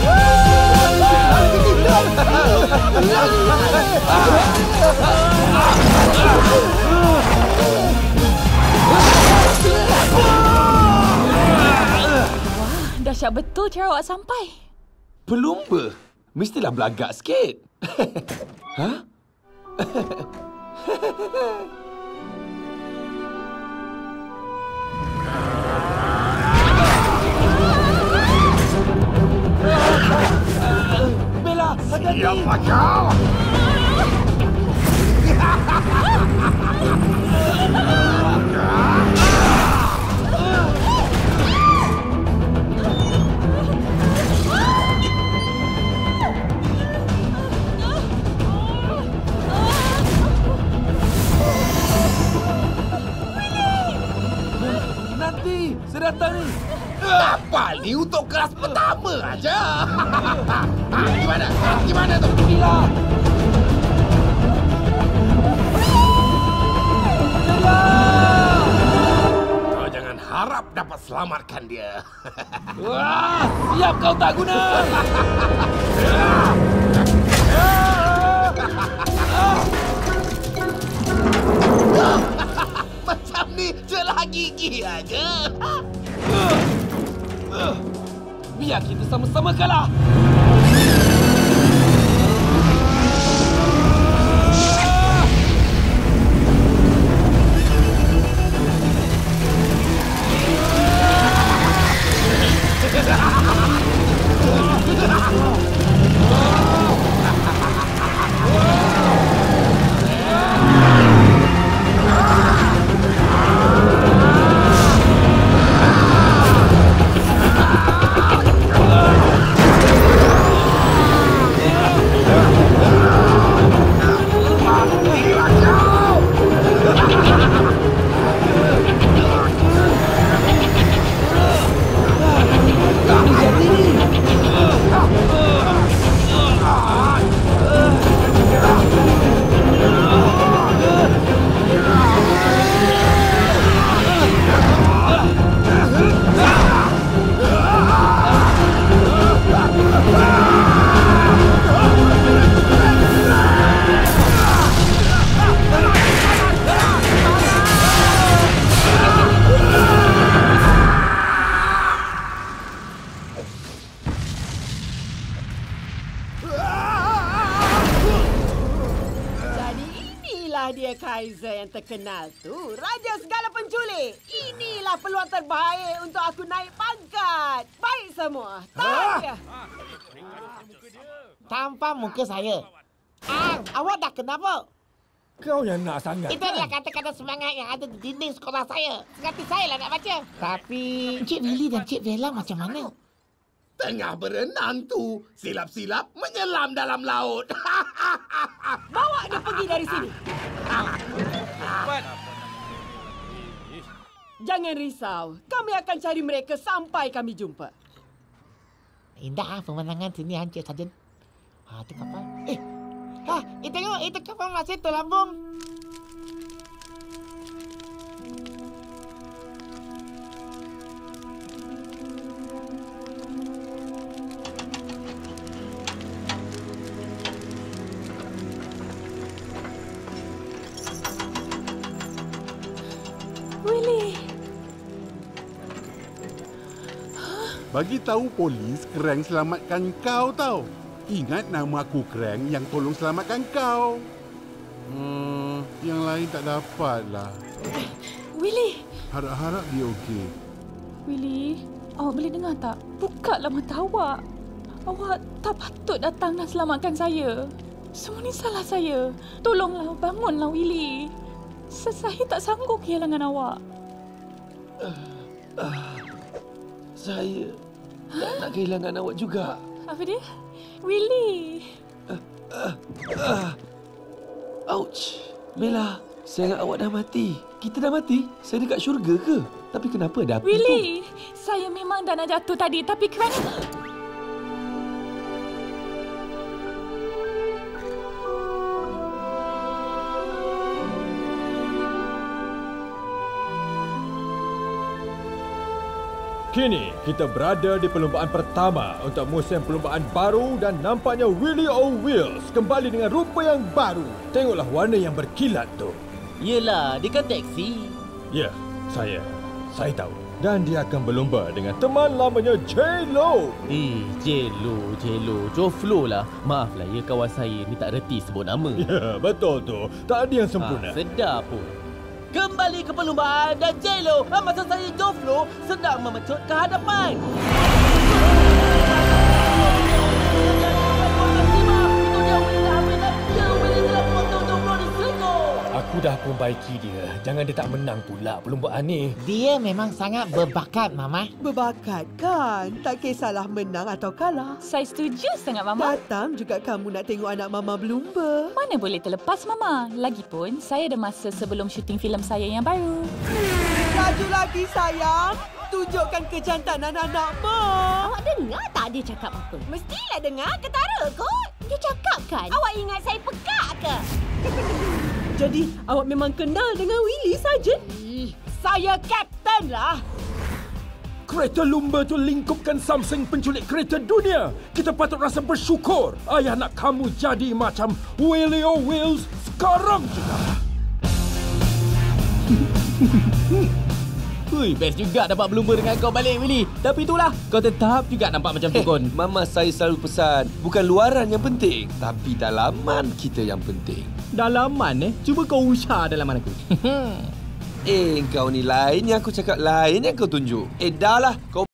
Wah, dahsyat betul cara awak sampai. Pelumba? Mestilah belagak sikit. Hah? Bella, hati-hati. Diamlah kau! Nanti, saya datang ni. Apa ni untuk kelas pertama aja? Gimana? Gimana tu? Bila? Kau jangan harap dapat selamatkan dia. Wah, siap kau tak guna. Macam ni celah gigi aja. Biar kita sama-sama kalah. Dia Kaiser yang terkenal tu, raja segala penculik. Inilah peluang terbaik untuk aku naik pangkat. Baik semua. Tak. Tanpa muka saya. Awak dah kenapa? Kau yang nak sangat. Itu adalah kata-kata semangat yang ada di dinding sekolah saya. Sekali saya lah nak baca. Tapi Cik Willy dan Cik Bella macam mana? Tengah berenang tu, silap-silap menyelam dalam laut. Bawa dia pergi dari sini. Jangan risau. Kami akan cari mereka sampai kami jumpa. Indah pemandangan sini hancur saja. Itu kapal. Tengok, itu kapal masih terlambung. Willy. Bagi tahu polis, Krang selamatkan kau tau. Ingat nama aku Krang yang tolong selamatkan kau. Yang lain tak dapat lah. Willy. Harap-harap dia okey. Willy, awak boleh dengar tak? Bukalah mata awak. Awak tak patut datang dan selamatkan saya. Semua ni salah saya. Tolonglah, bangunlah Willy. Saya tak sanggup kehilangan awak. Saya tak nak kehilangan awak juga. Apa dia? Willy. Ouch. Bella, saya ingat awak dah mati. Kita dah mati? Saya dekat syurga ke? Tapi kenapa ada api Willy, tu? saya memang dah nak jatuh tadi. Tapi kerana... Kini, kita berada di perlumbaan pertama untuk musim perlumbaan baru dan nampaknya Willy O'Wheels kembali dengan rupa yang baru. Tengoklah warna yang berkilat tu. Yelah, dia kan teksi. Ya, saya tahu. Dan dia akan berlumba dengan teman lamanya J-Lo. J-Lo. Joflo lah. Maaflah ya, kawan saya ni tak reti sebut nama. Ya, betul tu. Tak ada yang sempurna. Sedap pun. Kembali ke perlumbaan dan J-Lo, masa saya Joflo sedang memecut ke hadapan. dah perbaiki dia. Jangan dia tak menang pula perlombaan ni. Dia memang sangat berbakat, Mama. Berbakat kan? Tak kisahlah menang atau kalah. Saya setuju sangat, Mama. Datang juga kamu nak tengok anak Mama berlumba. Mana boleh terlepas, Mama. Lagipun, saya ada masa sebelum syuting filem saya yang baru. Laju lagi, sayang. Tunjukkan kejantanan anak-anak. Awak dengar tak dia cakap apa? Mestilah dengar, ketara kot. Dia cakap kan? Awak ingat saya pekak ke? Jadi, awak memang kenal dengan Willy, Sarjan? Saya kapten lah. Kereta lumba tu lingkupkan Samsung penculik kereta dunia. Kita patut rasa bersyukur. Ayah nak kamu jadi macam Willy O'Wheels sekarang juga. Hui, best juga dapat berlumba dengan kau balik, Willy. Tapi itulah, kau tetap juga nampak macam tukun. Mama saya selalu pesan, bukan luaran yang penting, tapi dalaman kita yang penting. Dalaman Cuba kau usah dalaman aku. Kau ni lain yang aku cakap, lain yang kau tunjuk. Dah lah, kau